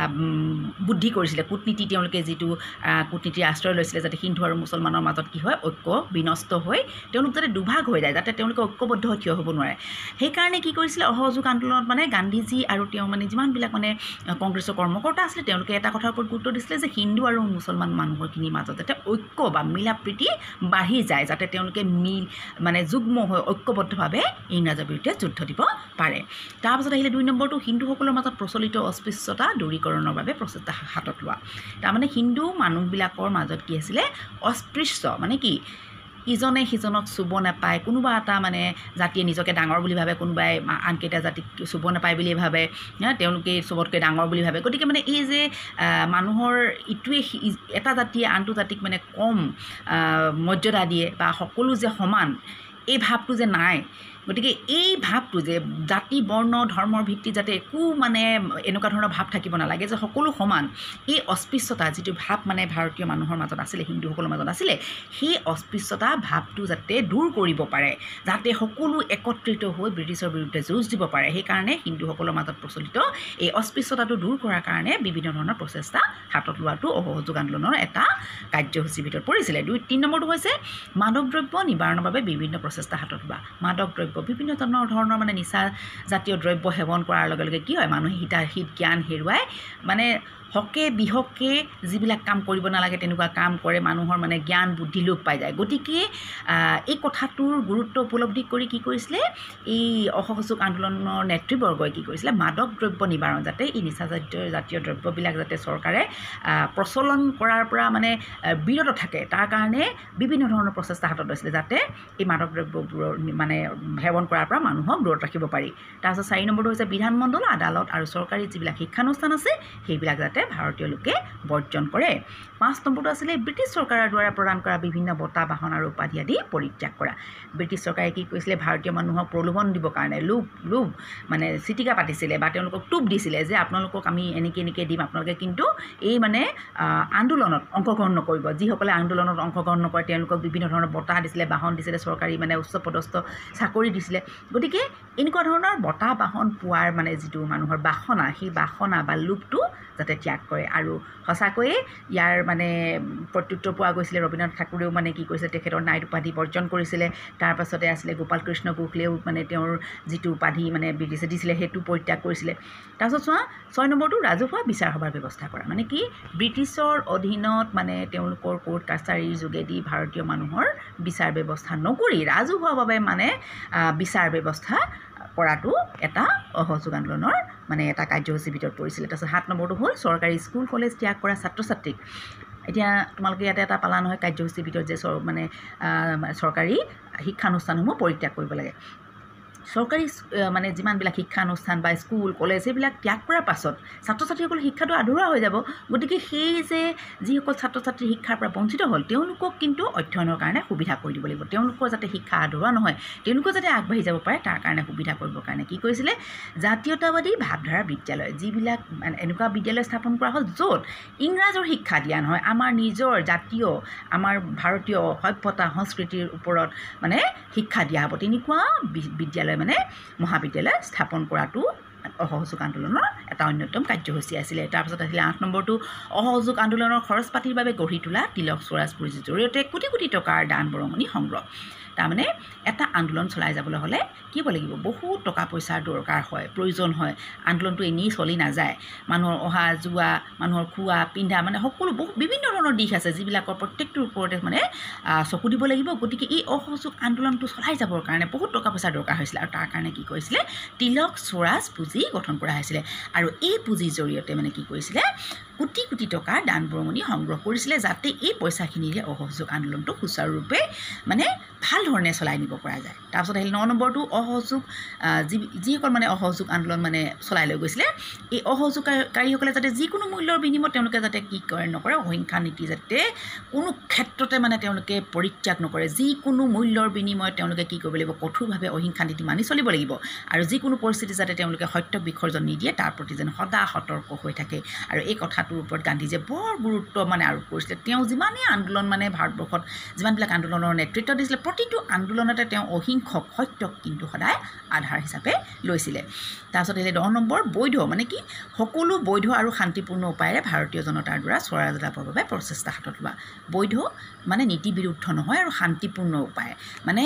বুদ্ধি কৰিছিলে কূটনীতি তেওঁলোকে যিটো কূটনীতিৰ আশ্ৰয় লৈছিলে যাতে হিন্দু আৰু মুছলমানৰ মাজত কি হয় ঐক্য বিনষ্ট হৈ তেওঁলোক যাতে দুভাগ হৈ যায় যাতে তেওঁলোকে ঐক্যবদ্ধ হৈ থিয় হ'ব নোৱাৰে সেইকাৰণে কি কৰিছিলে অসহযোগ আন্দোলনত মানে গান্ধীজী আৰু তেওঁ মানে যিমানবিলাক মানে কংগ্ৰেছৰ কৰ্মকৰ্তা আছিলে তেওঁলোকে এটা কথাৰ ওপৰত গুৰুত্ব দিছিলে যে হিন্দু আৰু মুছলমান মানুহখিনিৰ মাজত যাতে ঐক্য বা মিলা প্ৰীতি বাঢ়ি যায় যাতে তেওঁলোকে মানে যুগ্ম হৈ ঐক্যবদ্ধভাৱে ইংৰাজৰ বিৰুদ্ধে যুদ্ধ দিব পাৰে তাৰপিছত আহিলে 2 নম্বৰটো হিন্দুসকলৰ মাজত প্ৰচলিত অস্পৃশ্যতা দূৰীকৰণৰ বাবে প্ৰচেষ্টা হাতত লোৱা তাৰমানে হিন্দু মানুহবিলাকৰ মাজত কি আছিলে অস্পৃশ্য মানে কি ইজনে সিজনক চুব নাপায় কোনোবা এটা মানে জাতিয়ে নিজকে ডাঙৰ বুলি ভাবে কোনোবাই আনকেইটা জাতিক চুব নাপায় বুলি ভাবে তেওঁলোকে চবতকৈ ডাঙৰ বুলি ভাবে গতিকে মানে এই যে মানুহৰ ইটোৱে এটা জাতিয়ে আনটো জাতিক মানে কম মৰ্যাদা দিয়ে বা সকলো যে সমান এই ভাৱটো যে নাই গতিকে এই ভাৱটো যে জাতি বৰ্ণ ধৰ্মৰ ভিত্তি যাতে একো মানে এনেকুৱা ধৰণৰ ভাৱ থাকিব নালাগে যে সকলো সমান, এই অস্পৃশ্যতা যিটো ভাৱ মানে ভাৰতীয় মানুহৰ মাজত আছিলে, হিন্দুসকলৰ মাজত আছিলে, সেই অস্পৃশ্যতা ভাৱটো যাতে দূৰ কৰিব পাৰে, যাতে সকলো একত্ৰিত হৈ ব্ৰিটিছৰ বিৰুদ্ধে যুঁজ দিব পাৰে, সেইকাৰণে হিন্দুসকলৰ মাজত প্ৰচলিত এই অস্পৃশ্যতাটো দূৰ কৰাৰ কাৰণে বিভিন্ন ধৰণৰ প্ৰচেষ্টা হাতত লোৱাটো অসহযোগ আন্দোলনৰ এটা কাৰ্যসূচীৰ ভিতৰত পৰিছিলে। 2-3 নম্বৰটো হৈছে মাদক দ্ৰব্য নিবাৰণৰ বাবে বিভিন্ন প্ৰচেষ্টা হাতত লোৱা। মাদক দ্ৰব্য বিভিন্ন ধৰণৰ মানে নিচা জাতীয় দ্ৰব্য সেৱন কৰাৰ লগে লগে কি হয়, মানুহে হিতাহিত জ্ঞান হেৰুৱাই মানে হকে বিহকে যিবিলাক কাম কৰিব নালাগে তেনেকুৱা কাম কৰে, মানুহৰ মানে জ্ঞান বুদ্ধি লোপ পাই যায়। গতিকে এই কথাটোৰ গুৰুত্ব উপলব্ধি কৰি কি কৰিছিলে, এই অসহযোগ আন্দোলনৰ নেতৃবৰ্গই কি কৰিছিলে, মাদক দ্ৰব্য নিবাৰণ, যাতে এই নিচা জাতীয় দ্ৰব্যবিলাক যাতে চৰকাৰে প্ৰচলন কৰাৰ পৰা মানে বিৰত থাকে, তাৰ কাৰণে বিভিন্ন ধৰণৰ প্ৰচেষ্টা হাতত লৈছিলে, যাতে এই মাদক দ্ৰব্যবোৰৰ মানে সেৱন কৰাৰ পৰা মানুহক দূৰত ৰাখিব পাৰি। তাৰপিছত 4 নম্বৰটো হৈছে বিধানমণ্ডল, আদালত আৰু চৰকাৰী যিবিলাক শিক্ষানুষ্ঠান আছে সেইবিলাক যাতে ভাৰতীয় লোকে বৰ্জন কৰে। 5 নম্বৰটো আছিলে ব্ৰিটিছ চৰকাৰৰ দ্বাৰা প্ৰদান কৰা বিভিন্ন বঁটা বাহন আৰু উপাধি আদি পৰিত্যাগ কৰা। ব্ৰিটিছ চৰকাৰে কি কৰিছিলে, ভাৰতীয় মানুহক প্ৰলোভন দিবৰ কাৰণে লোভ মানে চিটিকা পাতিছিলে বা তেওঁলোকক টোপ দিছিলে যে আপোনালোকক আমি এনেকৈ দিম, আপোনালোকে কিন্তু এই মানে আন্দোলনত অংশগ্ৰহণ নকৰিব। যিসকলে আন্দোলনত অংশগ্ৰহণ নকৰে তেওঁলোকক বিভিন্ন ধৰণৰ বঁটা দিছিলে, বাহন দিছিলে, চৰকাৰী মানে উচ্চ পদস্থ চাকৰি দিছিলে। গতিকে এনেকুৱা ধৰণৰ বঁটা বাহন পোৱাৰ মানে যিটো মানুহৰ বাসনা, সেই বাসনা বা লোভটো যাতে ত্যাগ কৰে। আৰু সঁচাকৈয়ে ইয়াৰ মানে প্ৰত্যুত্তৰ পোৱা গৈছিলে। ৰবীন্দ্ৰনাথ ঠাকুৰেও মানে কি কৰিছিলে, তেখেতৰ নাইট উপাধি বৰ্জন কৰিছিলে। তাৰপাছতে আছিলে গোপাল কৃষ্ণ গোখলেও মানে তেওঁৰ যিটো উপাধি মানে ব্ৰিটিছে দিছিলে সেইটো পৰিত্যাগ কৰিছিলে। তাৰপাছত চোৱা 6 নম্বৰটো ৰাজহুৱা বিচাৰ সভাৰ ব্যৱস্থা কৰা। মানে কি, ব্ৰিটিছৰ অধীনত মানে তেওঁলোকৰ কোৰ্ট কাছাৰীৰ যোগেদি ভাৰতীয় মানুহৰ বিচাৰ ব্যৱস্থা নকৰি ৰাজহুৱাভাৱে মানে বিচাৰ ব্যৱস্থা কৰাটো এটা অসহযোগ আন্দোলনৰ মানে এটা কাৰ্যসূচীৰ ভিতৰত পৰিছিলে। তাৰপিছত 7 নম্বৰটো হ'ল চৰকাৰী স্কুল কলেজ ত্যাগ কৰা ছাত্ৰ ছাত্ৰীক। এতিয়া তোমালোকে ইয়াতে এটা পালা নহয় কাৰ্যসূচীৰ ভিতৰত যে মানে চৰকাৰী শিক্ষানুষ্ঠানসমূহ পৰিত্যাগ কৰিব লাগে। চৰকাৰী মানে যিমানবিলাক শিক্ষানুষ্ঠান বা স্কুল কলেজ সেইবিলাক ত্যাগ কৰাৰ পাছত ছাত্ৰ ছাত্ৰীসকলৰ শিক্ষাটো আধৰুৱা হৈ যাব। গতিকে সেই যে যিসকল ছাত্ৰ ছাত্ৰী শিক্ষাৰ পৰা বঞ্চিত হ'ল তেওঁলোকক কিন্তু অধ্যয়নৰ কাৰণে সুবিধা কৰি দিব লাগিব। তেওঁলোকৰ যাতে শিক্ষা আধৰুৱা নহয়, তেওঁলোকৰ যাতে আগবাঢ়ি যাব পাৰে তাৰ কাৰণে সুবিধা কৰিবৰ কাৰণে কি কৰিছিলে, জাতীয়তাবাদী ভাৱধাৰা বিদ্যালয়, যিবিলাক এনেকুৱা বিদ্যালয় স্থাপন কৰা হ'ল য'ত ইংৰাজৰ শিক্ষা দিয়া নহয়, আমাৰ নিজৰ জাতীয় আমাৰ ভাৰতীয় সভ্যতা সংস্কৃতিৰ ওপৰত মানে শিক্ষা দিয়া হ'ব। তেনেকুৱা বিদ্যালয় মানে মহাবিদ্যালয় স্থাপন কৰাটো অসহযোগ আন্দোলনৰ এটা অন্যতম কাৰ্যসূচী আছিলে। তাৰপিছত আছিলে 8 নম্বৰটো অসহযোগ আন্দোলনৰ খৰচ পাতিৰ বাবে গঢ়ি তোলা তিলক স্বৰাজ পুঁজিৰ জৰিয়তে কোটি কোটি টকাৰ দান বৰঙণি সংগ্ৰহ। তাৰমানে এটা আন্দোলন চলাই যাবলৈ হ'লে কি হ'ব লাগিব, বহুত টকা পইচাৰ দৰকাৰ হয়, প্ৰয়োজন হয়। আন্দোলনটো এনেই চলি নাযায়। মানুহৰ অহা যোৱা, মানুহৰ খোৱা পিন্ধা মানে সকলো বিভিন্ন ধৰণৰ দিশ আছে যিবিলাকৰ প্ৰত্যেকটোৰ ওপৰতে মানে চকু দিব লাগিব। গতিকে এই অসহযোগ আন্দোলনটো চলাই যাবৰ কাৰণে বহুত টকা পইচাৰ দৰকাৰ হৈছিলে আৰু তাৰ কাৰণে কি কৰিছিলে, তিলক স্বৰাজ পুঁজি গঠন কৰা হৈছিলে। আৰু এই পুঁজিৰ জৰিয়তে মানে কি কৰিছিলে, কোটি কোটি টকাৰ দান বৰঙণি সংগ্ৰহ কৰিছিলে, যাতে এই পইচাখিনিৰে অসহযোগ আন্দোলনটো সুচাৰুৰূপে মানে ভাল ধৰণে চলাই নিব পৰা যায়। তাৰপিছত আহিল 9 নম্বৰটো অসহযোগ যিসকল মানে অসহযোগ আন্দোলন মানে চলাই লৈ গৈছিলে, এই অসহযোগকাৰীসকলে যাতে যিকোনো মূল্যৰ বিনিময়ত তেওঁলোকে যাতে কি নকৰে, অহিংসা নীতি যাতে কোনো ক্ষেত্ৰতে মানে তেওঁলোকে পৰিত্যাগ নকৰে। যিকোনো মূল্যৰ বিনিময়ত তেওঁলোকে কি কৰিব লাগিব, কঠোৰভাৱে অহিংসা নীতি মানি চলিব লাগিব। আৰু যিকোনো পৰিস্থিতি যাতে তেওঁলোকে সত্য বিসৰ্জন নিদিয়ে তাৰ প্ৰতি যেন সদা সতৰ্ক হৈ থাকে। আৰু এই কথাটোৰ ওপৰত গান্ধীজীয়ে বৰ গুৰুত্ব মানে আৰোপ কৰিছিলে। তেওঁ যিমানেই আন্দোলন মানে ভাৰতবৰ্ষত যিমানবিলাক আন্দোলনৰ নেতৃত্ব দিছিলে, প্ৰতিটো আন্দোলনতে তেওঁ অহিংসক সত্যক কিন্তু সদায় আধাৰ হিচাপে লৈছিলে। তাৰপিছত আহিলে 10 নম্বৰ বৈধ, মানে কি, সকলো বৈধ আৰু শান্তিপূৰ্ণ উপায়েৰে ভাৰতীয় জনতাৰ দ্বাৰা স্বৰাজ লাভৰ বাবে প্ৰচেষ্টা হাতত লোৱা। বৈধ মানে নীতি বিৰুদ্ধ নহয় আৰু শান্তিপূৰ্ণ উপায় মানে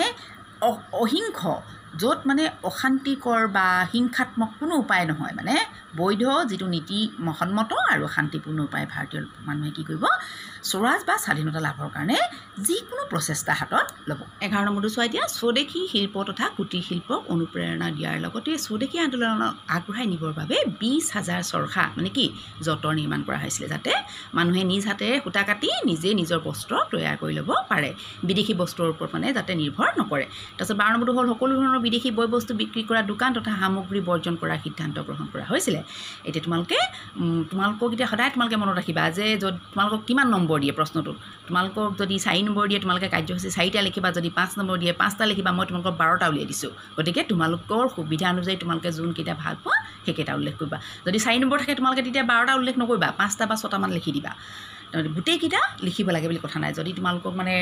অহিংস, য'ত মানে অশান্তিকৰ বা হিংসাত্মক কোনো উপায় নহয়, মানে বৈধ যিটো নীতি সন্মত আৰু শান্তিপূৰ্ণ উপায় ভাৰতীয় মানুহে কি কৰিব, স্বৰাজ বা স্বাধীনতা লাভৰ কাৰণে যিকোনো প্ৰচেষ্টা হাতত ল'ব। 11 নম্বৰটো চোৱা এতিয়া স্বদেশী শিল্প তথা কুটীৰ শিল্পক অনুপ্ৰেৰণা দিয়াৰ লগতে স্বদেশী আন্দোলনক আগবঢ়াই নিবৰ বাবে 20,000 চৰখা মানে কি যঁতৰ নিৰ্মাণ কৰা হৈছিলে, যাতে মানুহে নিজ হাতেৰে সূতা কাটি নিজে নিজৰ বস্ত্ৰ তৈয়াৰ কৰি ল'ব পাৰে, বিদেশী বস্ত্ৰৰ ওপৰত মানে যাতে নিৰ্ভৰ নকৰে। তাৰপিছত 12 নম্বৰটো হ'ল সকলো ধৰণৰ বিদেশী বয় বস্তু বিক্ৰী কৰা দোকান তথা সামগ্ৰী বৰ্জন কৰাৰ সিদ্ধান্ত গ্ৰহণ কৰা হৈছিলে এতিয়া তোমালোকক এতিয়া সদায় তোমালোকে মনত ৰাখিবা যে য'ত তোমালোকক কিমান নম্বৰ দিয়ে প্ৰশ্নটোত তোমালোকক যদি 4 নম্বৰ দিয়ে তোমালোকে কাৰ্যসূচী 4টা লিখিবা যদি 5 নম্বৰ দিয়ে 5টা লিখিবা মই তোমালোকক 12টা উলিয়াই দিছোঁ গতিকে তোমালোকৰ সুবিধা অনুযায়ী তোমালোকে যোনকেইটা ভাল পোৱা সেইকেইটা উল্লেখ কৰিবা যদি 4 নম্বৰ থাকে তোমালোকে তেতিয়া 12টা উল্লেখ নকৰিবা 5টা বা 6টা মান লিখি দিবা গোটেইকেইটা লিখিব লাগে বুলি কথা নাই যদি তোমালোকক মানে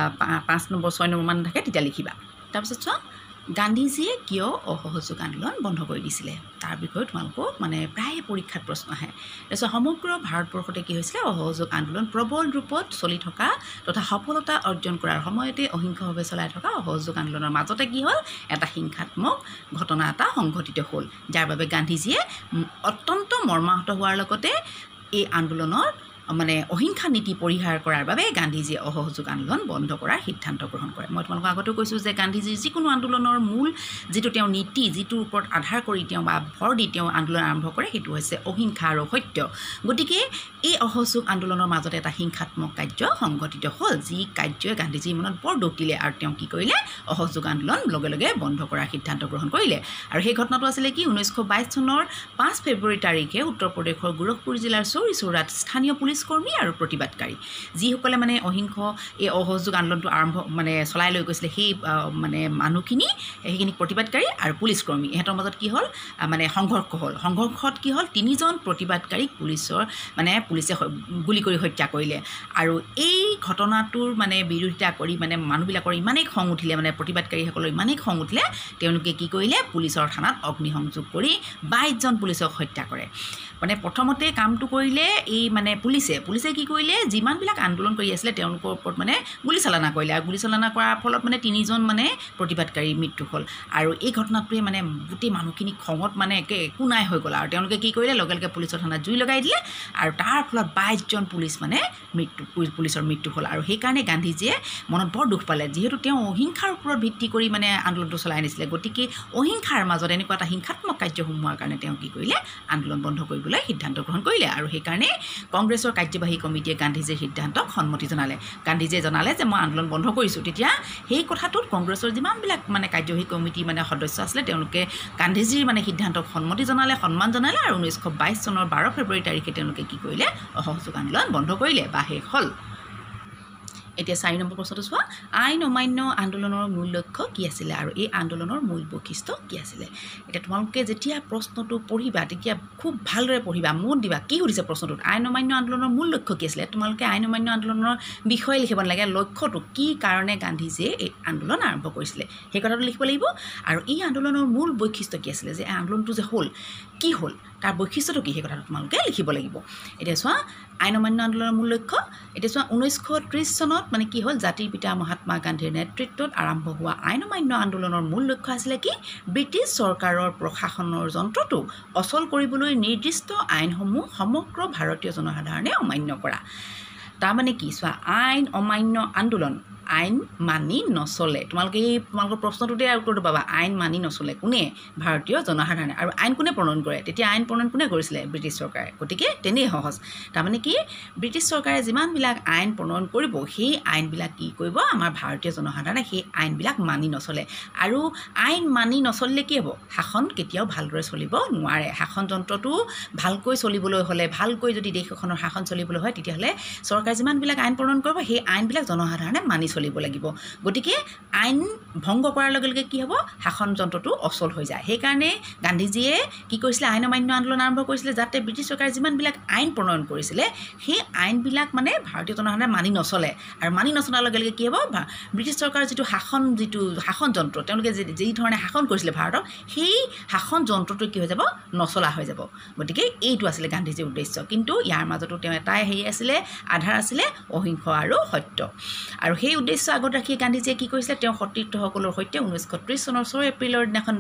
5 নম্বৰ 6 নম্বৰ মান থাকে তেতিয়া লিখিবা তাৰপিছত চোৱা গান্ধীজীয়ে কিয় অসহযোগ আন্দোলন বন্ধ কৰি দিছিলে তাৰ বিষয়ে তোমালোকক মানে প্ৰায় পৰীক্ষাত প্ৰশ্ন আহে তাৰপিছত সমগ্ৰ ভাৰতবৰ্ষতে কি হৈছিলে অসহযোগ আন্দোলন প্ৰবল ৰূপত চলি থকা তথা সফলতা অৰ্জন কৰাৰ সময়তে অহিংসাভাৱে চলাই থকা অসহযোগ আন্দোলনৰ মাজতে কি হ'ল এটা হিংসাত্মক ঘটনা এটা সংঘটিত হ'ল যাৰ বাবে গান্ধীজীয়ে অত্যন্ত মৰ্মাহত হোৱাৰ লগতে এই আন্দোলনৰ মানে অহিংসা নীতি পৰিহাৰ কৰাৰ বাবে গান্ধীজীয়ে অসহযোগ আন্দোলন বন্ধ কৰাৰ সিদ্ধান্ত গ্ৰহণ কৰে মই তোমালোকক আগতেও কৈছোঁ যে গান্ধীজীৰ যিকোনো আন্দোলনৰ মূল যিটো তেওঁ নীতি যিটোৰ ওপৰত আধাৰ কৰি তেওঁ বা ভৰ দি তেওঁ আন্দোলন আৰম্ভ কৰে সেইটো হৈছে অহিংসা আৰু সত্য গতিকে এই অসহযোগ আন্দোলনৰ মাজতে এটা হিংসাত্মক কাৰ্য সংঘটিত হ'ল যি কাৰ্যই গান্ধীজীৰ মনত বৰ দুখ দিলে আৰু তেওঁ কি কৰিলে অসহযোগ আন্দোলন লগে লগে বন্ধ কৰাৰ সিদ্ধান্ত গ্ৰহণ কৰিলে আৰু সেই ঘটনাটো আছিলে কি 1922 চনৰ 5 ফেব্ৰুৱাৰী তাৰিখে উত্তৰ প্ৰদেশৰ গোৰখপুৰ জিলাৰ চৌৰি চৌৰাত স্থানীয় পুলিচ কৰ্মী আৰু প্ৰতিবাদকাৰী যিসকলে মানে এই অসহযোগ আন্দোলনটো আৰম্ভ মানে চলাই লৈ গৈছিলে সেই মানে মানুহখিনি সেইখিনি প্ৰতিবাদকাৰী আৰু পুলিচ কৰ্মী ইহঁতৰ মাজত কি হ'ল মানে সংঘৰ্ষত কি হ'ল 3জন প্ৰতিবাদকাৰীক পুলিচে গুলি কৰি হত্যা কৰিলে আৰু এই ঘটনাটোৰ মানে বিৰোধিতা কৰি মানে মানুহবিলাকৰ ইমানেই খং উঠিলে মানে প্ৰতিবাদকাৰীসকলৰ ইমানেই খং উঠিলে তেওঁলোকে কি কৰিলে পুলিচৰ থানাত অগ্নিসংযোগ কৰি 22জন পুলিচক হত্যা কৰে মানে প্ৰথমতে কামটো কৰিলে এই মানে পুলিচে কি কৰিলে যিমানবিলাক আন্দোলন কৰি আছিলে তেওঁলোকৰ ওপৰত মানে গুলীচালনা কৰিলে আৰু গুলীচালনা কৰাৰ ফলত মানে 3জন মানে প্ৰতিবাদকাৰীৰ মৃত্যু হ'ল আৰু এই ঘটনাটোৱে মানে গোটেই মানুহখিনি খঙত মানে একো নাই হৈ গ'ল আৰু তেওঁলোকে কি কৰিলে লগে লগে পুলিচৰ থানাত জুই লগাই দিলে আৰু তাৰ ফলত 22জন পুলিচৰ মৃত্যু হ'ল আৰু সেইকাৰণে গান্ধীজীয়ে মনত বৰ দুখ পালে যিহেতু তেওঁ অহিংসাৰ ওপৰত ভিত্তি কৰি মানে আন্দোলনটো চলাই আনিছিলে গতিকে অহিংসাৰ মাজত এনেকুৱা এটা হিংসাত্মক কাৰ্য সোমোৱাৰ কাৰণে তেওঁ কি কৰিলে আন্দোলন বন্ধ কৰিবলৈ সিদ্ধান্ত গ্ৰহণ কৰিলে আৰু সেইকাৰণে কংগ্ৰেছৰ কাৰ্যবাহী কমিটিয়ে গান্ধীজীৰ সিদ্ধান্তক সন্মতি জনালে গান্ধীজীয়ে জনালে যে মই আন্দোলন বন্ধ কৰিছোঁ তেতিয়া সেই কথাটোত কংগ্ৰেছৰ যিমানবিলাক মানে কাৰ্যবাহী কমিটি মানে সদস্য আছিলে তেওঁলোকে গান্ধীজীৰ মানে সিদ্ধান্তক সন্মতি জনালে সন্মান জনালে আৰু 1922 চনৰ 12 ফেব্ৰুৱাৰী তাৰিখে তেওঁলোকে কি কৰিলে অসহযোগ আন্দোলন বন্ধ কৰিলে বা শেষ হ'ল এতিয়া 4 নম্বৰ প্ৰশ্নটো চোৱা আইন অমান্য আন্দোলনৰ মূল লক্ষ্য কি আছিলে আৰু এই আন্দোলনৰ মূল বৈশিষ্ট্য কি আছিলে এতিয়া তোমালোকে যেতিয়া প্ৰশ্নটো পঢ়িবা তেতিয়া খুব ভালদৰে পঢ়িবা মন দিবা কি সুধিছে প্ৰশ্নটোত আইন অমান্য আন্দোলনৰ মূল লক্ষ্য কি আছিলে তোমালোকে আইন অমান্য আন্দোলনৰ বিষয়ে লিখিব নালাগে লক্ষ্যটো কি কাৰণে গান্ধীজীয়ে এই আন্দোলন আৰম্ভ কৰিছিলে সেই কথাটো লিখিব লাগিব আৰু এই আন্দোলনৰ মূল বৈশিষ্ট্য কি আছিলে যে আন্দোলনটো যে হ'ল কি হ'ল তাৰ বৈশিষ্ট্যটো কি সেই কথাটো তোমালোকে লিখিব লাগিব এতিয়া চোৱা আইন অমান্য আন্দোলনৰ মূল লক্ষ্য এতিয়া চোৱা 1930 চনত মানে কি হ'ল জাতিৰ পিতা মহাত্মা গান্ধীৰ নেতৃত্বত আৰম্ভ হোৱা আইন অমান্য আন্দোলনৰ মূল লক্ষ্য আছিলে কি ব্ৰিটিছ চৰকাৰৰ প্ৰশাসনৰ যন্ত্ৰটো অচল কৰিবলৈ নিৰ্দিষ্ট আইনসমূহ সমগ্ৰ ভাৰতীয় জনসাধাৰণে অমান্য কৰা তাৰমানে কি চোৱা আইন অমান্য আন্দোলন আইন মানি নচলে তোমালোকৰ প্ৰশ্নটোতে উত্তৰটো পাবা আইন মানি নচলে কোনে ভাৰতীয় জনসাধাৰণে আৰু আইন কোনে প্ৰণয়ন কৰে তেতিয়া আইন প্ৰণয়ন কোনে কৰিছিলে ব্ৰিটিছ চৰকাৰে গতিকে তেনেই সহজ তাৰমানে কি ব্ৰিটিছ চৰকাৰে যিমানবিলাক আইন প্ৰণয়ন কৰিব সেই আইনবিলাক কি কৰিব আমাৰ ভাৰতীয় জনসাধাৰণে সেই আইনবিলাক মানি নচলে আৰু আইন মানি নচলিলে কি হ'ব শাসন কেতিয়াও ভালদৰে চলিব নোৱাৰে শাসন যন্ত্ৰটো ভালকৈ চলিবলৈ হ'লে ভালকৈ যদি দেশ এখনৰ শাসন চলিবলৈ হয় তেতিয়াহ'লে চৰকাৰে যিমানবিলাক আইন প্ৰণয়ন কৰিব সেই আইনবিলাক জনসাধাৰণে মানি চলিব লাগিব গতিকে আইন ভংগ কৰাৰ লগে লগে কি হ'ব শাসন যন্ত্ৰটো অচল হৈ যায় সেইকাৰণে গান্ধীজীয়ে কি কৰিছিলে আইন অমান্য আন্দোলন আৰম্ভ কৰিছিলে যাতে ব্ৰিটিছ চৰকাৰে যিমানবিলাক আইন প্ৰণয়ন কৰিছিলে সেই আইনবিলাক মানে ভাৰতীয় জনসাধাৰণে মানি নচলে আৰু মানি নচলাৰ লগে লগে কি হ'ব ব্ৰিটিছ চৰকাৰৰ যিটো শাসন যন্ত্ৰ তেওঁলোকে যি ধৰণে শাসন কৰিছিলে ভাৰতক সেই শাসন যন্ত্ৰটো কি হৈ যাব নচলা হৈ যাব গতিকে এইটো আছিলে গান্ধীজীৰ উদ্দেশ্য কিন্তু ইয়াৰ মাজতো তেওঁ এটাই আছিলে আধাৰ আছিলে অহিংসা আৰু সত্য আৰু সেই উদ্দেশ্য আগত ৰাখি গান্ধীজীয়ে কি কৰিছিলে তেওঁ সতীৰ্থসকলৰ সৈতে 1930 চনৰ 6 এপ্ৰিলৰ দিনাখন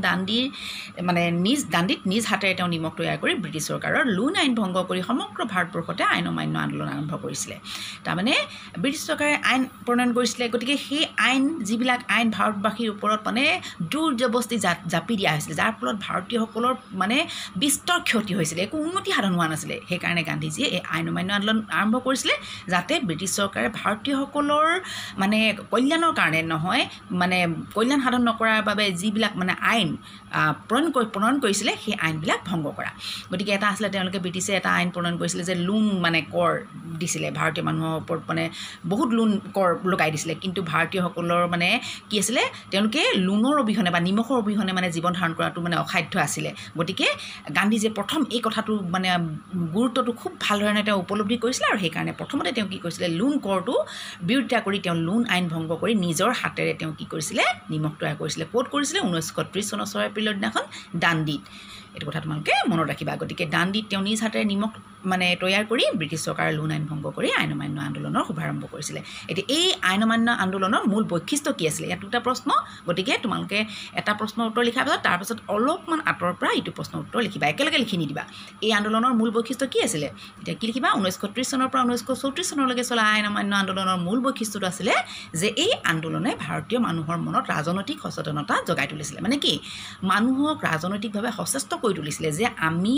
দাণ্ডিত নিজ হাতেৰে তেওঁ নিমখ তৈয়াৰ কৰি ব্ৰিটিছ চৰকাৰৰ লোন আইন ভংগ কৰি সমগ্ৰ ভাৰতবৰ্ষতে আইন অমান্য আন্দোলন আৰম্ভ কৰিছিলে তাৰমানে ব্ৰিটিছ চৰকাৰে আইন প্ৰণয়ন কৰিছিলে গতিকে সেই যিবিলাক আইন ভাৰতবাসীৰ ওপৰত মানে জোৰ জবস্তি জাপি দিয়া হৈছিলে যাৰ ফলত ভাৰতীয়সকলৰ মানে বিস্তৰ ক্ষতি হৈছিলে একো উন্নতি সাধন হোৱা নাছিলে সেইকাৰণে গান্ধীজীয়ে এই আইন অমান্য আন্দোলন আৰম্ভ কৰিছিলে যাতে ব্ৰিটিছ চৰকাৰে ভাৰতীয়সকলৰ মানে মানে কল্যাণৰ কাৰণে নহয় মানে কল্যাণ সাধন নকৰাৰ বাবে যিবিলাক মানে আইন প্ৰণয়ন কৰিছিলে সেই আইনবিলাক ভংগ কৰা গতিকে এটা আছিলে তেওঁলোকে ব্ৰিটিছে এটা আইন প্ৰণয়ন কৰিছিলে যে লোন মানে কৰ দিছিলে ভাৰতীয় মানুহৰ ওপৰত মানে বহুত লোন কৰ লগাই দিছিলে কিন্তু ভাৰতীয়সকলৰ মানে কি আছিলে তেওঁলোকে লোনৰ অবিহনে বা নিমখৰ অবিহনে মানে জীৱন ধাৰণ কৰাটো মানে অসাধ্য আছিলে গতিকে গান্ধীজীয়ে প্ৰথম এই কথাটো মানে গুৰুত্বটো খুব ভাল ধৰণে তেওঁ উপলব্ধি কৰিছিলে আৰু সেইকাৰণে প্ৰথমতে তেওঁ কি কৰিছিলে লোন কৰটো বিৰোধিতা কৰি তেওঁ লোন আইন ভংগ কৰি নিজৰ হাতেৰে তেওঁ কি কৰিছিলে নিমখ তৈয়াৰ কৰিছিলে ক'ত কৰিছিলে 1930 চনৰ 6 এপ্ৰিলৰ দিনাখন দাণ্ডিত এইটো কথা তোমালোকে মনত ৰাখিবা গতিকে দাণ্ডিত তেওঁ নিজ হাতেৰে নিমখ মানে তৈয়াৰ কৰি ব্ৰিটিছ চৰকাৰৰ লোন আইন ভংগ কৰি আইন অমান্য আন্দোলনৰ শুভাৰম্ভ কৰিছিলে এতিয়া এই আইন অমান্য আন্দোলনৰ মূল বৈশিষ্ট্য কি আছিলে ইয়াত দুটা প্ৰশ্ন গতিকে তোমালোকে এটা প্ৰশ্নৰ উত্তৰ লিখাৰ পাছত অলপমান আঁতৰৰ পৰা এইটো প্ৰশ্নৰ উত্তৰ লিখিবা একেলগে লিখি নিদিবা এই আন্দোলনৰ মূল বৈশিষ্ট্য কি আছিলে এতিয়া কি লিখিবা 1930 চনৰ পৰা 1934 চনলৈকে চলা আইন অমান্য আন্দোলনৰ মূল বৈশিষ্ট্যটো আছিলে যে এই আন্দোলনে ভাৰতীয় মানুহৰ মনত ৰাজনৈতিক সচেতনতা জগাই তুলিছিলে মানে কি মানুহক ৰাজনৈতিকভাৱে সচেষ্ট কৰি তুলিছিলে যে আমি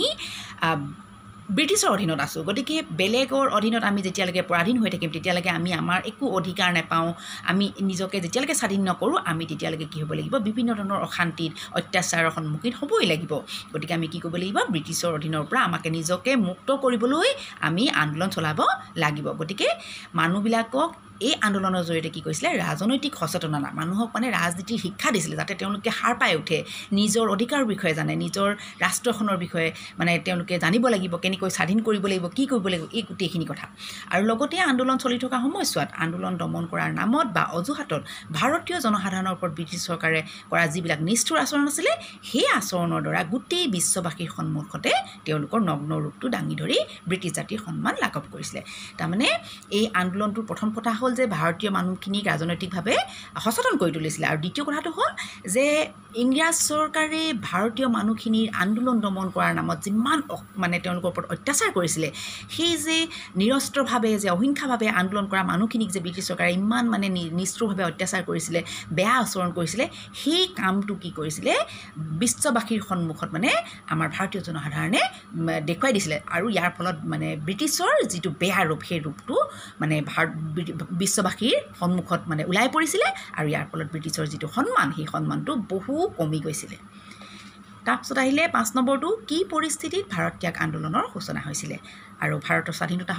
ব্ৰিটিছৰ অধীনত আছোঁ গতিকে বেলেগৰ অধীনত আমি যেতিয়ালৈকে পৰাধীন হৈ থাকিম তেতিয়ালৈকে আমি আমাৰ একো অধিকাৰ নাপাওঁ আমি নিজকে যেতিয়ালৈকে স্বাধীন নকৰোঁ আমি তেতিয়ালৈকে কি হ'ব লাগিব বিভিন্ন ধৰণৰ অশান্তিত অত্যাচাৰৰ সন্মুখীন হ'বই লাগিব গতিকে আমি কি কৰিব লাগিব ব্ৰিটিছৰ অধীনৰ পৰা আমাকে নিজকে মুক্ত কৰিবলৈ আমি আন্দোলন চলাব লাগিব গতিকে মানুহবিলাকক এই আন্দোলনৰ জৰিয়তে কি কৰিছিলে ৰাজনৈতিক সচেতনতা মানুহক মানে ৰাজনীতিৰ শিক্ষা দিছিলে যাতে তেওঁলোকে সাৰ পাই উঠে নিজৰ অধিকাৰৰ বিষয়ে জানে নিজৰ ৰাষ্ট্ৰখনৰ বিষয়ে মানে তেওঁলোকে জানিব লাগিব কেনেকৈ স্বাধীন কৰিব লাগিব কি কৰিব লাগিব এই গোটেইখিনি কথা আৰু লগতে আন্দোলন চলি থকা সময়ছোৱাত আন্দোলন দমন কৰাৰ নামত বা অজুহাতত ভাৰতীয় জনসাধাৰণৰ ওপৰত ব্ৰিটিছ চৰকাৰে কৰা যিবিলাক নিষ্ঠুৰ আচৰণ আছিলে সেই আচৰণৰ দ্বাৰা গোটেই বিশ্ববাসীৰ সন্মুখতে তেওঁলোকৰ নগ্ন ৰূপটো দাঙি ধৰি ব্ৰিটিছ জাতিৰ সন্মান লাঘৱ কৰিছিলে তাৰমানে এই আন্দোলনটোৰ প্ৰথম কথা হ'ল যে ভাৰতীয় মানুহখিনিক ৰাজনৈতিকভাৱে সচেতন কৰি তুলিছিলে আৰু দ্বিতীয় কথাটো হ'ল যে ইংৰাজ চৰকাৰে ভাৰতীয় মানুহখিনিৰ আন্দোলন দমন কৰাৰ নামত যিমান মানে তেওঁলোকৰ ওপৰত অত্যাচাৰ কৰিছিলে সেই যে নিৰস্ত্ৰভাৱে যে অহিংসাভাৱে আন্দোলন কৰা মানুহখিনিক যে ব্ৰিটিছ চৰকাৰে ইমান মানে নিষ্ঠুৰভাৱে অত্যাচাৰ কৰিছিলে বেয়া আচৰণ কৰিছিলে সেই কামটো কি কৰিছিলে বিশ্ববাসীৰ সন্মুখত মানে আমাৰ ভাৰতীয় জনসাধাৰণে দেখুৱাই দিছিলে আৰু ইয়াৰ ফলত মানে ব্ৰিটিছৰ যিটো বেয়া ৰূপ সেই ৰূপটো মানে বিশ্ববাসীৰ সন্মুখত মানে ওলাই পৰিছিলে আৰু ইয়াৰ ফলত ব্ৰিটিছৰ যিটো সন্মান সেই সন্মানটো বহু কমি গৈছিলে তাৰপিছত আহিলে 5 নম্বৰটো কি পৰিস্থিতিত ভাৰত ত্যাগ আন্দোলনৰ সূচনা হৈছিলে আৰু ভাৰতৰ স্বাধীনতা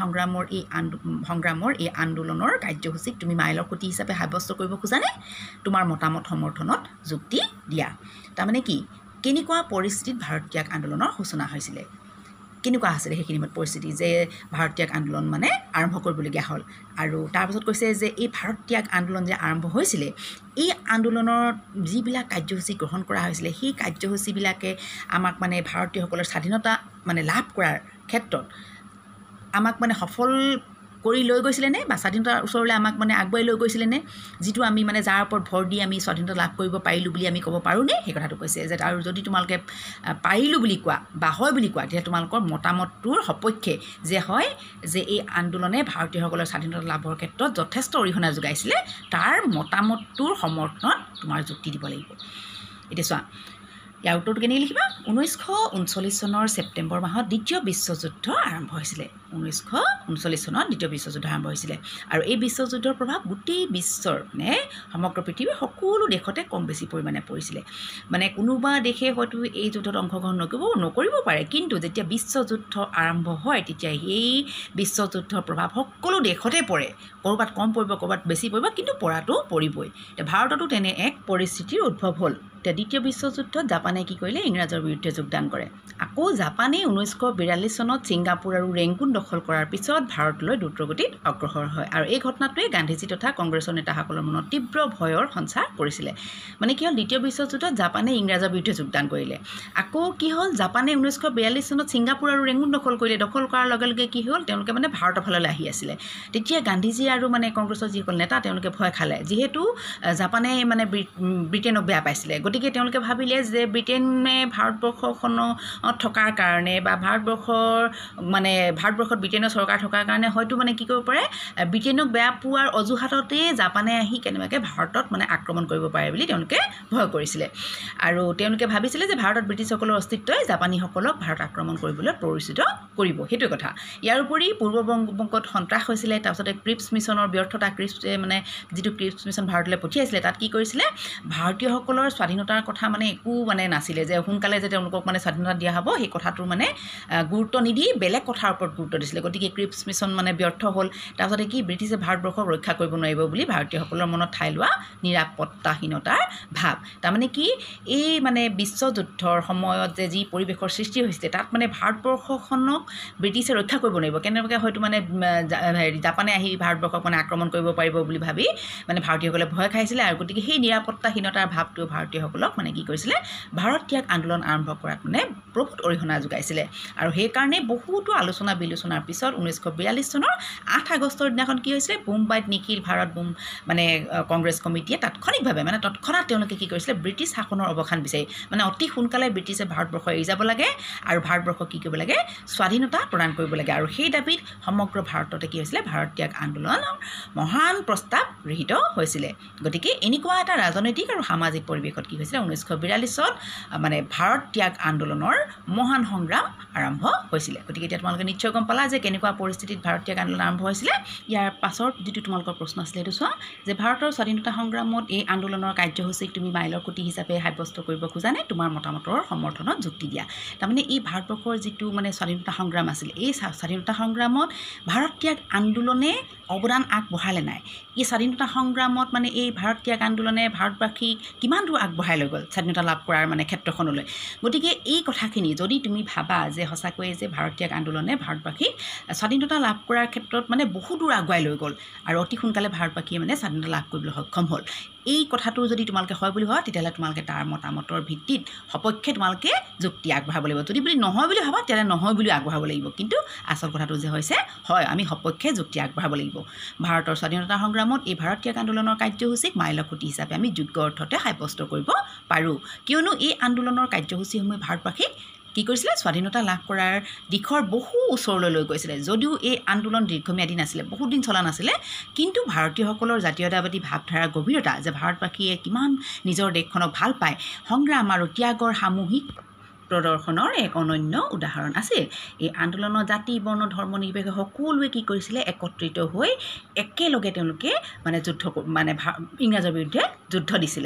সংগ্ৰামৰ এই আন্দোলনৰ কাৰ্যসূচীক তুমি মাইলৰ খুঁটি হিচাপে সাব্যস্ত কৰিব খোজানে তোমাৰ মতামত সমৰ্থনত যুক্তি দিয়া তাৰমানে কি কেনেকুৱা পৰিস্থিতিত ভাৰত ত্যাগ আন্দোলনৰ সূচনা হৈছিলে কেনেকুৱা আছিলে সেইখিনি পৰিস্থিতি যে ভাৰত ত্যাগ আন্দোলন মানে আৰম্ভ কৰিবলগীয়া হ'ল আৰু তাৰপিছত কৈছে যে এই ভাৰত ত্যাগ আন্দোলন যে আৰম্ভ হৈছিলে এই আন্দোলনৰ যিবিলাক কাৰ্যসূচী গ্ৰহণ কৰা হৈছিলে সেই কাৰ্যসূচীবিলাকে আমাক মানে ভাৰতীয়সকলৰ স্বাধীনতা মানে লাভ কৰাৰ ক্ষেত্ৰত আমাক মানে সফল কৰি লৈ গৈছিলেনে বা স্বাধীনতাৰ ওচৰলৈ আমাক মানে আগুৱাই লৈ গৈছিলেনে যিটো আমি মানে যাৰ ওপৰত ভৰ দি আমি স্বাধীনতা লাভ কৰিব পাৰিলোঁ বুলি আমি ক'ব পাৰোঁনে সেই কথাটো কৈছে যে আৰু যদি তোমালোকে পাৰিলোঁ বুলি কোৱা বা হয় বুলি কোৱা তেতিয়া তোমালোকৰ মতামতটোৰ সপক্ষে যে হয় যে এই আন্দোলনে ভাৰতীয়সকলৰ স্বাধীনতা লাভৰ ক্ষেত্ৰত যথেষ্ট অৰিহণা যোগাইছিলে তাৰ মতামতটোৰ সমৰ্থনত তোমাৰ যুক্তি দিব লাগিব এতিয়া চোৱা ইয়াৰ উত্তৰটো কেনেকৈ লিখিবা 1939 চনৰ ছেপ্টেম্বৰ মাহত দ্বিতীয় বিশ্বযুদ্ধ আৰম্ভ হৈছিলে 1939 চনত দ্বিতীয় বিশ্বযুদ্ধ আৰম্ভ হৈছিলে আৰু এই বিশ্বযুদ্ধৰ প্ৰভাৱ গোটেই বিশ্বৰ মানে সমগ্ৰ পৃথিৱীৰ সকলো দেশতে কম বেছি পৰিমাণে পৰিছিলে মানে কোনোবা দেশে হয়তো এই যুদ্ধত অংশগ্ৰহণ নকৰিব পাৰে কিন্তু যেতিয়া বিশ্বযুদ্ধ আৰম্ভ হয় তেতিয়া সেই বিশ্বযুদ্ধৰ প্ৰভাৱ সকলো দেশতে পৰে ক'ৰবাত কম পৰিব ক'ৰবাত বেছি পৰিব কিন্তু পৰাটো পৰিবই ভাৰততো তেনে এক পৰিস্থিতিৰ উদ্ভৱ হ'ল দ্বিতীয় বিশ্বযুদ্ধত জাপানে কি কৰিলে ইংৰাজৰ বিৰুদ্ধে যোগদান কৰে আকৌ জাপানে 1942 চনত ছিংগাপুৰ আৰু ৰেংগুন দখল কৰাৰ পিছত ভাৰতলৈ দ্ৰুতগতিত অগ্ৰসৰ হয় আৰু এই ঘটনাটোৱে গান্ধীজী তথা কংগ্ৰেছৰ নেতাসকলৰ মনত তীব্ৰ ভয়ৰ সঞ্চাৰ কৰিছিলে মানে কি হ'ল দ্বিতীয় বিশ্বযুদ্ধত জাপানে ইংৰাজৰ বিৰুদ্ধে যোগদান কৰিলে আকৌ কি হ'ল জাপানে 1942 চনত ছিংগাপুৰ আৰু ৰেংগুন দখল কৰিলে দখল কৰাৰ লগে লগে কি হ'ল তেওঁলোকে মানে ভাৰতৰ ফাললৈ আহি আছিলে তেতিয়া গান্ধীজী আৰু মানে কংগ্ৰেছৰ যিসকল নেতা তেওঁলোকে ভয় খালে যিহেতু জাপানে মানে ব্ৰিটেইনক বেয়া পাইছিলে গতিকে তেওঁলোকে ভাবিলে যে ব্ৰিটেনে ভাৰতবৰ্ষখনত থকাৰ কাৰণে বা ভাৰতবৰ্ষত ব্ৰিটেনৰ চৰকাৰ থকাৰ কাৰণে হয়তো মানে কি কৰিব পাৰে ব্ৰিটেনক বেয়া পোৱাৰ অজুহাততে জাপানে আহি কেনেবাকৈ ভাৰতত মানে আক্ৰমণ কৰিব পাৰে বুলি তেওঁলোকে ভয় কৰিছিলে আৰু তেওঁলোকে ভাবিছিলে যে ভাৰতত ব্ৰিটিছসকলৰ অস্তিত্বই জাপানীসকলক ভাৰত আক্ৰমণ কৰিবলৈ প্ৰৰোচিত কৰিব সেইটো কথা ইয়াৰ উপৰি পূৰ্ব বংগত সন্ত্ৰাস হৈছিলে তাৰপিছতে ক্ৰিপছ মিছনৰ ব্যৰ্থতা যিটো ক্ৰিপছ মিছন ভাৰতলৈ পঠিয়াইছিলে তাত কি কৰিছিলে ভাৰতীয়সকলৰ স্বাধীনতাৰ কথা মানে একো মানে নাছিলে যে সোনকালে যে তেওঁলোকক মানে স্বাধীনতা দিয়া হ'ব সেই কথাটোৰ মানে গুৰুত্ব নিদি বেলেগ কথাৰ ওপৰত গুৰুত্ব দিছিলে গতিকে ক্ৰিপছ মিছন মানে ব্যৰ্থ হ'ল তাৰপিছতে কি ব্ৰিটিছে ভাৰতবৰ্ষক ৰক্ষা কৰিব নোৱাৰিব বুলি ভাৰতীয়সকলৰ মনত ঠাই লোৱা নিৰাপত্তাহীনতাৰ ভাৱ তাৰমানে কি এই মানে বিশ্বযুদ্ধৰ সময়ত যে যি পৰিৱেশৰ সৃষ্টি হৈছিলে তাত মানে ভাৰতবৰ্ষখনক ব্ৰিটিছে ৰক্ষা কৰিব নোৱাৰিব কেনেবাকৈ হয়তো মানে জাপানে আহি ভাৰতবৰ্ষক মানে আক্ৰমণ কৰিব পাৰিব বুলি ভাবি মানে ভাৰতীয়সকলে ভয় খাইছিলে আৰু গতিকে সেই নিৰাপত্তাহীনতাৰ ভাৱটো ভাৰতীয়সকলক মানে কি কৰিছিলে ভাৰত ত্যাগ আন্দোলন আৰম্ভ কৰাত মানে বহুত অৰিহণা যোগাইছিলে আৰু সেইকাৰণে বহুতো আলোচনা বিলোচনাৰ পিছত 1942 চনৰ 8 আগষ্টৰ দিনাখন কি হৈছিলে বোম্বাইত নিখিল ভাৰত কংগ্ৰেছ কমিটিয়ে তাৎক্ষণিকভাৱে মানে তৎক্ষণাত তেওঁলোকে কি কৰিছিলে ব্ৰিটিছ শাসনৰ অৱসান বিচাৰি মানে অতি সোনকালে ব্ৰিটিছে ভাৰতবৰ্ষ এৰি যাব লাগে আৰু ভাৰতবৰ্ষক কি কৰিব লাগে স্বাধীনতা প্ৰদান কৰিব লাগে আৰু সেই দাবীত সমগ্ৰ ভাৰততে কি হৈছিলে ভাৰত ত্যাগ আন্দোলনৰ মহান প্ৰস্তাৱ গৃহীত হৈছিলে গতিকে এনেকুৱা এটা ৰাজনৈতিক আৰু সামাজিক পৰিৱেশত কি হৈছিলে 1942 চনত মানে ভাৰত ত্যাগ আন্দোলনৰ মহান সংগ্ৰাম আৰম্ভ হৈছিলে গতিকে এতিয়া তোমালোকে নিশ্চয় গম পালা যে কেনেকুৱা পৰিস্থিতিত ভাৰত ত্যাগ আন্দোলন আৰম্ভ হৈছিলে ইয়াৰ পাছৰ যিটো তোমালোকৰ প্ৰশ্ন আছিলে সেইটো চোৱা যে ভাৰতৰ স্বাধীনতা সংগ্ৰামত এই আন্দোলনৰ কাৰ্যসূচীক তুমি মাইলৰ খুঁটি হিচাপে সাব্যস্ত কৰিব খোজানে তোমাৰ মতামতৰ সমৰ্থনত যুক্তি দিয়া তাৰমানে এই ভাৰতবৰ্ষৰ যিটো মানে স্বাধীনতা সংগ্ৰাম আছিলে এই স্বাধীনতা সংগ্ৰামত ভাৰত ত্যাগ আন্দোলনে অৱদান আগবঢ়ালে নাই এই স্বাধীনতা সংগ্ৰামত মানে এই ভাৰত ত্যাগ আন্দোলনে ভাৰতবাসীক কিমান দূৰ আগবঢ়াই লৈ গ'ল স্বাধীনতা লাভ কৰাৰ মানে ক্ষেত্ৰখনলৈ গতিকে এই কথাখিনি যদি তুমি ভাবা যে সঁচাকৈয়ে যে ভাৰত ত্যাগ আন্দোলনে ভাৰতবাসীক স্বাধীনতা লাভ কৰাৰ ক্ষেত্ৰত মানে বহু দূৰ আগুৱাই লৈ গ'ল আৰু অতি সোনকালে ভাৰতবাসীয়ে মানে স্বাধীনতা লাভ কৰিবলৈ সক্ষম হ'ল এই কথাটো যদি তোমালোকে হয় বুলি ভাবা তেতিয়াহ'লে তোমালোকে তাৰ মতামতৰ ভিত্তিত সপক্ষে তোমালোকে যুক্তি আগবঢ়াব লাগিব যদি বুলি নহয় বুলি ভাবা তেতিয়াহ'লে নহয় বুলি আগবঢ়াব লাগিব কিন্তু আচল কথাটো যে হৈছে হয় আমি সপক্ষে যুক্তি আগবঢ়াব লাগিব ভাৰতৰ স্বাধীনতা সংগ্ৰামত এই ভাৰত ত্যাগ আন্দোলনৰ কাৰ্যসূচীক মাইলৰ খুঁটি হিচাপে আমি যোগ্য অৰ্থতে সাব্যস্ত কৰিব পাৰোঁ কিয়নো এই আন্দোলনৰ কাৰ্যসূচীসমূহে ভাৰতবাসীক কি কৰিছিলে স্বাধীনতা লাভ কৰাৰ দিশৰ বহু ওচৰলৈ লৈ গৈছিলে যদিও এই আন্দোলন দীৰ্ঘম্যাদী নাছিলে বহুত দিন চলা নাছিলে কিন্তু ভাৰতীয়সকলৰ জাতীয়তাবাদী ভাৱধাৰাৰ গভীৰতা যে ভাৰতবাসীয়ে কিমান নিজৰ দেশখনক ভাল পায় সংগ্ৰাম আৰু ত্যাগৰ সামূহিক প্ৰদৰ্শনৰ এক অনন্য উদাহৰণ আছিল এই আন্দোলনৰ জাতি বৰ্ণ ধৰ্ম নিৰ্বিশেষে সকলোৱে কি কৰিছিলে একত্ৰিত হৈ একেলগে তেওঁলোকে মানে ইংৰাজৰ বিৰুদ্ধে যুদ্ধ দিছিলে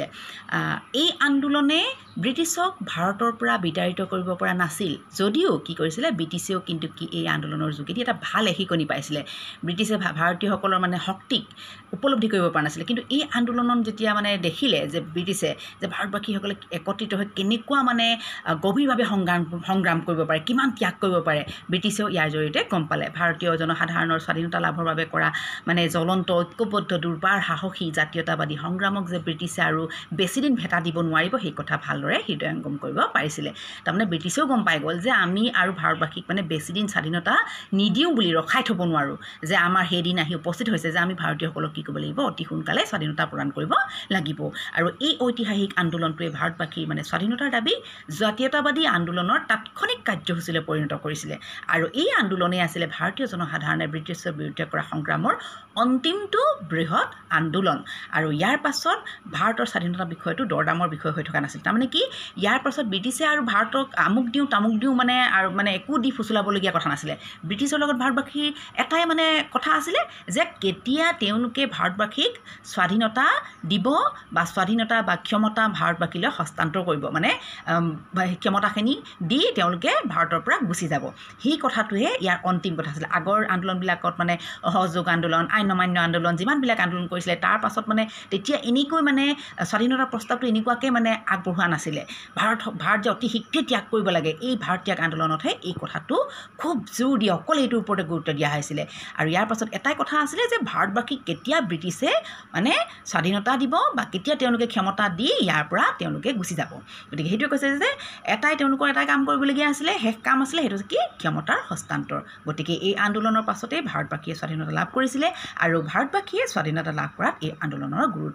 এই আন্দোলনে ব্ৰিটিছক ভাৰতৰ পৰা বিতাড়িত কৰিব পৰা নাছিল যদিও কি কৰিছিলে ব্ৰিটিছেও কিন্তু কি এই আন্দোলনৰ যোগেদি এটা ভাল শিকনি পাইছিলে ব্ৰিটিছে ভাৰতীয়সকলৰ মানে শক্তিক উপলব্ধি কৰিব পৰা নাছিলে কিন্তু এই আন্দোলনত যেতিয়া মানে দেখিলে যে ব্ৰিটিছে যে ভাৰতবাসীসকলে একত্ৰিত হৈ কেনেকুৱা মানে গভীৰভাৱে সংগ্ৰাম কৰিব পাৰে কিমান ত্যাগ কৰিব পাৰে ব্ৰিটিছেও ইয়াৰ জৰিয়তে গম পালে ভাৰতীয় জনসাধাৰণৰ স্বাধীনতা লাভৰ বাবে কৰা মানে জ্বলন্ত ঐক্যবদ্ধ দুৰ্বাৰ সাহসী জাতীয়তাবাদী সংগ্ৰামক যে ব্ৰিটিছে আৰু বেছিদিন ভেটা দিব নোৱাৰিব সেই কথা ভালদৰে হৃদয়ংগম কৰিব পাৰিছিলে তাৰমানে ব্ৰিটিছেও গম পাই গ'ল যে আমি আৰু ভাৰতবাসীক মানে বেছিদিন স্বাধীনতা নিদিওঁ বুলি ৰখাই থ'ব নোৱাৰোঁ যে আমাৰ সেইদিন আহি উপস্থিত হৈছে যে আমি ভাৰতীয়সকলক কি কৰিব লাগিব অতি সোনকালে স্বাধীনতা প্ৰদান কৰিব লাগিব আৰু এই ঐতিহাসিক আন্দোলনটোৱে ভাৰতবাসীৰ মানে স্বাধীনতাৰ দাবী জাতীয়তাবাদী আন্দোলনৰ তাৎক্ষণিক কাৰ্যসূচীলৈ পৰিণত কৰিছিলে আৰু এই আন্দোলনেই আছিলে ভাৰতীয় জনসাধাৰণে ব্ৰিটিছৰ বিৰুদ্ধে কৰা সংগ্ৰামৰ অন্তিমটো বৃহৎ আন্দোলন আৰু ইয়াৰ পাছত ভাৰতৰ স্বাধীনতা বিষয়টো দৰদামৰ বিষয় হৈ থকা নাছিল তাৰমানে কি ইয়াৰ পাছত ব্ৰিটিছে আৰু ভাৰতক আমুক দিওঁ মানে আৰু মানে একো দি ফুচলাবলগীয়া কথা নাছিলে ব্ৰিটিছৰ লগত ভাৰতবাসীৰ এটাই মানে কথা আছিলে যে কেতিয়া তেওঁলোকে ভাৰতবাসীক স্বাধীনতা দিব বা স্বাধীনতা বা ক্ষমতা ভাৰতবাসীলৈ হস্তান্তৰ কৰিব মানে ক্ষমতাখিনি দি তেওঁলোকে ভাৰতৰ পৰা গুচি যাব সেই কথাটোহে ইয়াৰ অন্তিম কথা আছিলে আগৰ আন্দোলনবিলাকত মানে অসহযোগ আন্দোলন আইন অমান্য আন্দোলন যিমানবিলাক আন্দোলন কৰিছিলে তাৰ পাছত মানে তেতিয়া এনেকৈ মানে স্বাধীনতাৰ প্ৰস্তাৱটো এনেকুৱাকৈ মানে আগবঢ়োৱা নাছিলে ভাৰত যে অতি শীঘ্ৰে ত্যাগ কৰিব লাগে এই ভাৰত ত্যাগ আন্দোলনতহে এই কথাটো খুব জোৰ দি অকল এইটোৰ ওপৰতে গুৰুত্ব দিয়া হৈছিলে আৰু ইয়াৰ পাছত এটাই কথা আছিলে যে ভাৰতবাসীক কেতিয়া ব্ৰিটিছে মানে স্বাধীনতা দিব বা কেতিয়া তেওঁলোকে ক্ষমতা দি ইয়াৰ পৰা তেওঁলোকে গুচি যাব গতিকে সেইটোৱে কৈছে যে তেওঁলোকৰ এটা কাম কৰিবলগীয়া আছিলে শেষ কাম আছিলে সেইটো কি ক্ষমতাৰ হস্তান্তৰ গতিকে এই আন্দোলনৰ পাছতে ভাৰতবাসীয়ে স্বাধীনতা লাভ কৰিছিলে আৰু ভাৰতবাসীয়ে স্বাধীনতা লাভ কৰাত এই আন্দোলনৰ গুৰুত্ব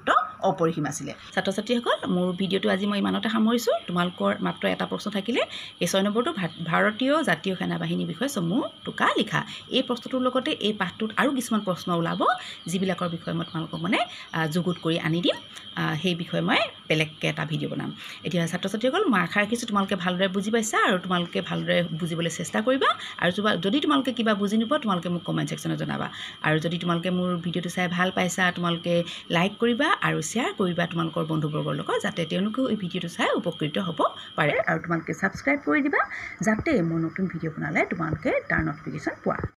অপৰিসীম আছিলে ছাত্ৰ ছাত্ৰীসকল মোৰ ভিডিঅ'টো আজি মই ইমানতে সামৰিছোঁ তোমালোকৰ মাত্ৰ এটা প্ৰশ্ন থাকিলে এই 6 নম্বৰটো ভাৰতীয় জাতীয় সেনাবাহিনীৰ বিষয়ে চমু টোকা লিখা এই প্ৰশ্নটোৰ লগতে এই পাঠটোত আৰু কিছুমান প্ৰশ্ন ওলাব যিবিলাকৰ বিষয়ে মই তোমালোকক মানে যুগুত কৰি আনি দিম সেই বিষয়ে মই বেলেগকৈ এটা ভিডিঅ' বনাম এতিয়া ছাত্ৰ ছাত্ৰীসকল মই আশা ৰাখিছোঁ তোমালোকে ভালদৰে বুজি পাইছা আৰু তোমালোকে ভালদৰে বুজিবলৈ চেষ্টা কৰিবা আৰু যদি তোমালোকে কিবা বুজি নোপোৱা তোমালোকে মোক কমেণ্ট ছেকশ্যনত জনাবা আৰু যদি তোমালোকে মোৰ ভিডিঅ'টো চাই ভাল পাইছা তোমালোকে লাইক কৰিবা আৰু শ্বেয়াৰ কৰিবা তোমালোকৰ বন্ধুবৰ্গৰ লগত যাতে তেওঁলোকেও এই ভিডিঅ'টো চাই উপকৃত হ'ব পাৰে আৰু তোমালোকে ছাবস্ক্ৰাইব কৰি দিবা যাতে মই নতুন ভিডিঅ' বনালে তোমালোকে তাৰ ন'টিফিকেশ্যন পোৱা